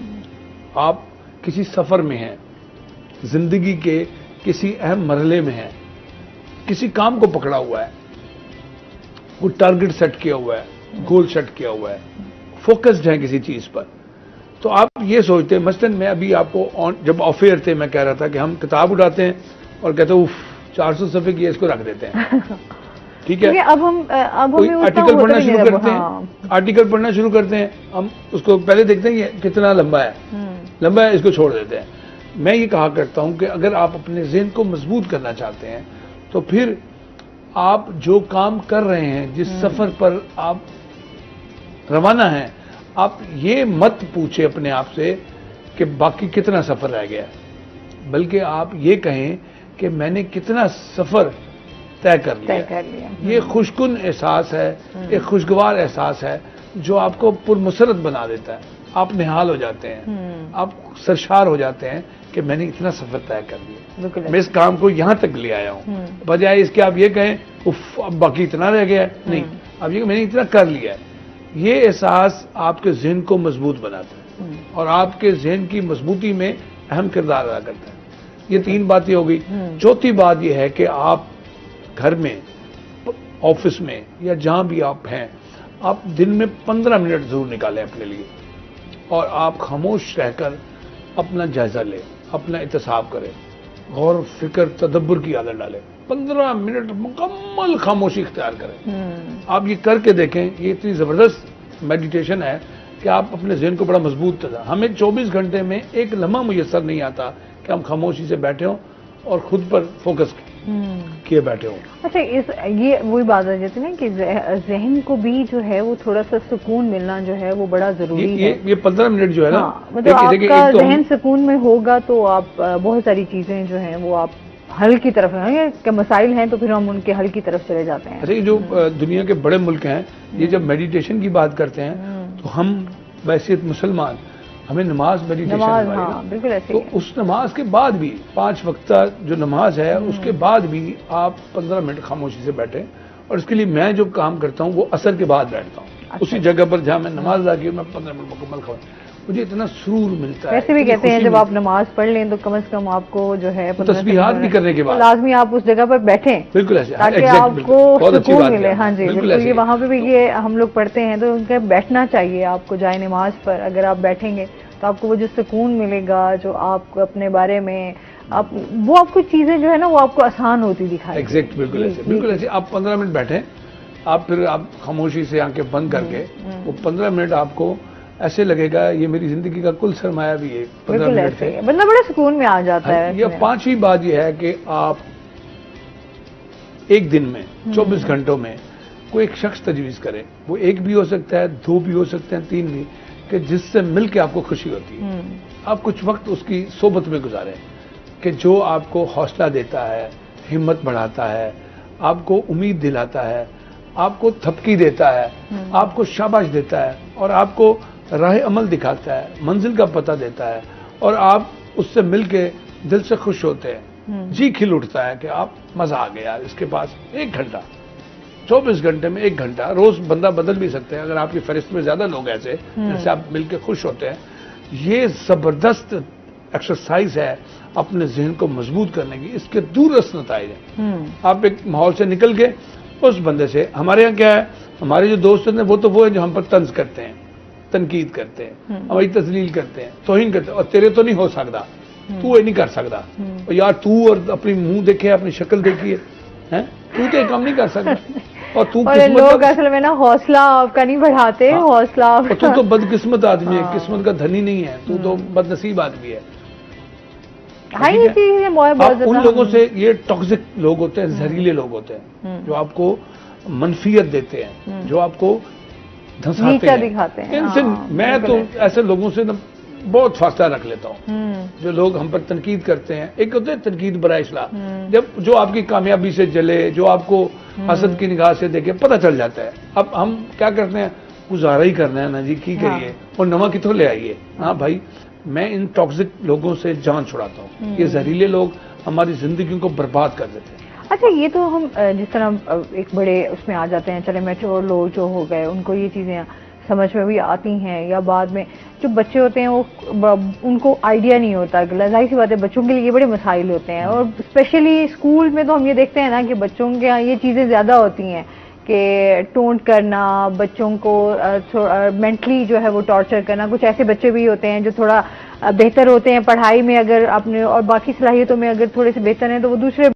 आप किसी सफर में हैं, जिंदगी के किसी अहम मरहले में हैं, किसी काम को पकड़ा हुआ है, कोई टारगेट सेट किया हुआ है, गोल सेट किया हुआ है, फोकस्ड है किसी चीज पर, तो आप ये सोचते हैं, मसलन मैं अभी आपको जब ऑफ एयर थे मैं कह रहा था कि हम किताब उठाते हैं और कहते हैं उफ चार सौ सफ़े की, इसको रख देते हैं, ठीक है। अब हम अब कोई आर्टिकल पढ़ना शुरू करते हैं, आर्टिकल पढ़ना शुरू करते हैं, हम उसको पहले देखते हैं ये कितना लंबा है, लंबा है, इसको छोड़ देते हैं। मैं ये कहा करता हूं कि अगर आप अपने ज़हन को मजबूत करना चाहते हैं तो फिर आप जो काम कर रहे हैं, जिस सफर पर आप रवाना हैं, आप ये मत पूछे अपने आप से کہ باقی کتنا سفر رہ گیا ہے، بلکہ آپ یہ کہیں کہ میں نے کتنا سفر طے کر لیا۔ یہ خوشکن احساس ہے، ایک خوشگوار احساس ہے جو آپ کو پرمسرت بنا دیتا ہے۔ آپ نہال ہو جاتے ہیں، آپ سرشار ہو جاتے ہیں کہ میں نے اتنا سفر طے کر لیا، میں اس کام کو یہاں تک لے آیا ہوں، بجائے اس کے آپ یہ کہیں اف اب باقی اتنا رہ گیا ہے۔ نہیں، اب یہ میں نے اتنا کر لیا ہے۔ یہ احساس آپ کے ذہن کو مضبوط بناتا ہے اور آپ کے ذہن کی مضبوطی میں اہم کردار ادا کرتا ہے۔ یہ تین باتیں ہو گئی۔ چوتھی بات یہ ہے کہ آپ گھر میں، آفس میں یا جہاں بھی آپ ہیں، آپ دن میں پندرہ منٹ ضرور نکالیں اپنے لیے اور آپ خاموش رہ کر اپنا جائزہ لیں، اپنا احتساب کریں، غور فکر تدبر کی عادت ڈالیں، پندرہ منٹ مکمل خاموشی اختیار کریں۔ آپ یہ کر کے دیکھیں، یہ اتنی زبردست میڈیٹیشن ہے کہ آپ اپنے ذہن کو بڑا مضبوط کریں۔ ہمیں چوبیس گھنٹے میں ایک لمحہ میسر نہیں آتا کہ ہم خاموشی سے بیٹھے ہوں اور خود پر فوکس کیے بیٹھے ہوں۔ اچھا، اس یہ وہی بات آ جاتی ہے نا کہ ذہن کو بھی جو ہے وہ تھوڑا سا سکون ملنا جو ہے وہ بڑا ضروری ہے۔ یہ پندرہ منٹ جو ہے نا، مطلب آپ کا ذہن سکون میں ہوگا تو آپ بہت ساری چیزیں جو ہیں وہ آپ حل کی طرف ہیں کہ مسائل ہیں تو پھر ہم ان کے حل کی طرف چلے جاتے ہیں۔ اچھا، جو دنیا کے بڑے ملک ہیں یہ جب میڈیٹیشن کی بات کرتے ہیں تو ہم بحیثیت مسلمان ہمیں نماز میڈیٹیشن، تو اس نماز کے بعد بھی پانچ وقتہ جو نماز ہے اس کے بعد بھی آپ پندرہ منٹ خاموشی سے بیٹھیں۔ اور اس کے لیے میں جو کام کرتا ہوں وہ عصر کے بعد بیٹھتا ہوں اسی جگہ پر جہاں میں نماز ادا کی میں پندرہ منٹ مکمل خاموش، مجھے اتنا سرور ملتا ہے۔ ویسے بھی کہتے ہیں جب آپ نماز پڑھ لیں تو کم از کم آپ کو جو ہے تسبیحات بھی کرنے کے بعد لازمی آپ اس جگہ پر بیٹھیں، بالکل ایسے، تاکہ آپ کو سکون ملے۔ ہاں جی بالکل، یہ وہاں پہ بھی یہ ہم لوگ پڑھتے ہیں تو ان کا بیٹھنا چاہیے آپ کو جائے نماز پر۔ اگر آپ بیٹھیں گے تو آپ کو وہ جو سکون ملے گا، جو آپ کو اپنے بارے میں آپ وہ آپ کو چیزیں جو ہے نا وہ آپ کو آسان ہوتی دکھائے۔ ایگزیکٹ، بالکل ایسے، بالکل ایسے۔ آپ پندرہ منٹ بیٹھیں، آپ پھر آپ خاموشی سے آنکھیں بند کر کے وہ پندرہ منٹ آپ کو ایسے لگے گا یہ میری زندگی کا کل سرمایہ بھی ہے پندرہ منٹ سے، بندہ بڑا سکون میں آ جاتا ہے۔ یہ پانچویں بات یہ ہے کہ آپ ایک دن میں چوبیس گھنٹوں میں کوئی ایک شخص تجویز کریں، وہ ایک بھی ہو سکتا ہے، دو بھی ہو سکتے ہیں، تین بھی، کہ جس سے مل کے آپ کو خوشی ہوتی ہے۔ آپ کچھ وقت اس کی صحبت میں گزاریں کہ جو آپ کو حوصلہ دیتا ہے، ہمت بڑھاتا ہے، آپ کو امید دلاتا ہے، آپ کو تھپکی دیتا ہے، آپ کو شاباش دیتا ہے اور آپ کو راہ عمل دکھاتا ہے، منزل کا پتہ دیتا ہے، اور آپ اس سے مل کے دل سے خوش ہوتے ہیں، جی کھل اٹھتا ہے کہ آپ مزہ آ گیا اس کے پاس ایک گھنٹہ، چوبیس گھنٹے میں ایک گھنٹہ، روز بندہ بدل بھی سکتے ہیں اگر آپ کی فہرست میں زیادہ لوگ ایسے جن سے آپ مل کے خوش ہوتے ہیں۔ یہ زبردست ایکسرسائز ہے اپنے ذہن کو مضبوط کرنے کی، اس کے دورست نتائج ہیں۔ آپ ایک ماحول سے نکل کے اس بندے سے، ہمارے یہاں کیا ہے، ہمارے جو دوست ہیں وہ تو وہ ہیں جو ہم پر طنز کرتے ہیں، تنقید کرتے ہیں، ہماری تذلیل کرتے ہیں، توہین کرتے ہیں، اور تیرے تو نہیں ہو سکتا، تو یہ نہیں کر سکتا، اور یار تو اور اپنی منہ دیکھے، اپنی شکل دیکھیے، تو تو یہ کام نہیں کر سکتا، اور تو لوگ اصل میں نا حوصلہ آپ کا نہیں بڑھاتے، حوصلہ تو تو بدقسمت آدمی ہے، قسمت کا دھنی نہیں ہے، تو تو بد نصیب آدمی ہے۔ ان لوگوں سے، یہ ٹاکسک لوگ ہوتے ہیں، زہریلے لوگ ہوتے ہیں جو آپ کو منفیت دیتے ہیں، جو آپ کو دھنساتے ہیں، ان سے میں تو ایسے لوگوں سے بہت فاصلہ رکھ لیتا ہوں جو لوگ ہم پر تنقید کرتے ہیں۔ ایک ہوتے ہیں تنقید برائے اصلاح، جب جو آپ کی کامیابی سے جلے، جو آپ کو حسد کی نگاہ سے دیکھے، پتہ چل جاتا ہے۔ اب ہم کیا کرتے ہیں، گزارا ہی کرنا ہے نا جی، کی کریے اور نواں کتوں لے آئیے۔ ہاں بھائی، میں ان ٹاکسک لوگوں سے جان چھڑاتا ہوں، یہ زہریلے لوگ ہماری زندگیوں کو برباد کر دیتے ہیں۔ اچھا، یہ تو ہم جس طرح ایک بڑے اس میں آ جاتے ہیں، چلے میچور لوگ جو ہو گئے ان کو یہ چیزیں سمجھ میں بھی آتی ہیں، یا بعد میں جو بچے ہوتے ہیں وہ ان کو آئیڈیا نہیں ہوتا، ظاہر سی بات ہے بچوں کے لیے یہ بڑے مسائل ہوتے ہیں، اور اسپیشلی اسکول میں تو ہم یہ دیکھتے ہیں نا کہ بچوں کے یہاں یہ چیزیں زیادہ ہوتی ہیں کہ ٹونٹ کرنا، بچوں کو مینٹلی جو ہے وہ ٹارچر کرنا۔ کچھ ایسے بچے بھی ہوتے ہیں جو تھوڑا بہتر ہوتے ہیں پڑھائی میں اگر اپنے اور باقی صلاحیتوں میں اگر تھوڑے سے بہتر ہیں تو وہ دوسرے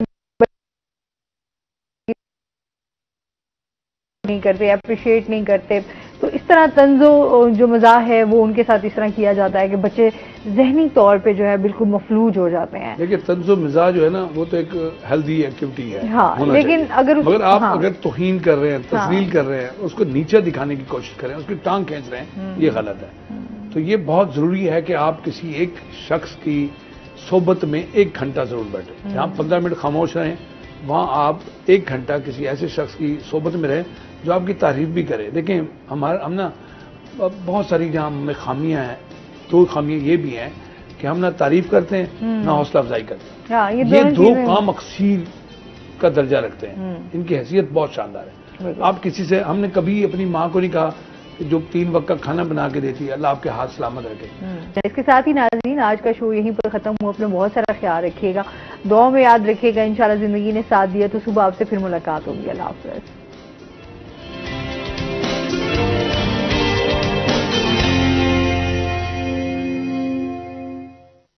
نہیں کرتے، اپریشیٹ نہیں کرتے، تو اس طرح طنز و جو مزاح ہے وہ ان کے ساتھ اس طرح کیا جاتا ہے کہ بچے ذہنی طور پہ جو ہے بالکل مفلوج ہو جاتے ہیں۔ دیکھیے، طنز و مزاح جو ہے نا وہ تو ایک ہیلدی ایکٹیویٹی ہے، ہاں، لیکن اگر مگر آپ اگر توہین کر رہے ہیں، تذلیل کر رہے ہیں، اس کو نیچے دکھانے کی کوشش کریں، اس کی ٹانگ کھینچ رہے ہیں، یہ غلط ہے۔ تو یہ بہت ضروری ہے کہ آپ کسی ایک شخص کی صحبت میں ایک گھنٹہ ضرور بیٹھیں. جہاں پندرہ منٹ خاموش رہیں وہاں آپ ایک گھنٹہ کسی ایسے شخص کی صحبت میں رہیں جو آپ کی تعریف بھی کرے. دیکھیں ہمارا ہم نا بہت ساری جہاں ہمیں خامیاں ہیں، دو خامیاں یہ بھی ہیں کہ ہم نہ تعریف کرتے ہیں نہ حوصلہ افزائی کرتے ہیں. یہ دو کام اکثیر کا درجہ رکھتے ہیں. ان کی حیثیت بہت شاندار ہے. آپ کسی سے، ہم نے کبھی اپنی ماں کو نہیں کہا جو تین وقت کا کھانا بنا کے دیتی ہے اللہ آپ کے ہاتھ سلامت رکھے. اس کے ساتھ ہی ناظرین آج کا شو یہیں پر ختم ہوا. اپنا بہت سارا خیال رکھیے گا، دعاؤں میں یاد رکھیے گا. انشاءاللہ زندگی نے ساتھ دیا تو صبح آپ سے پھر ملاقات ہوگی. اللہ حافظ.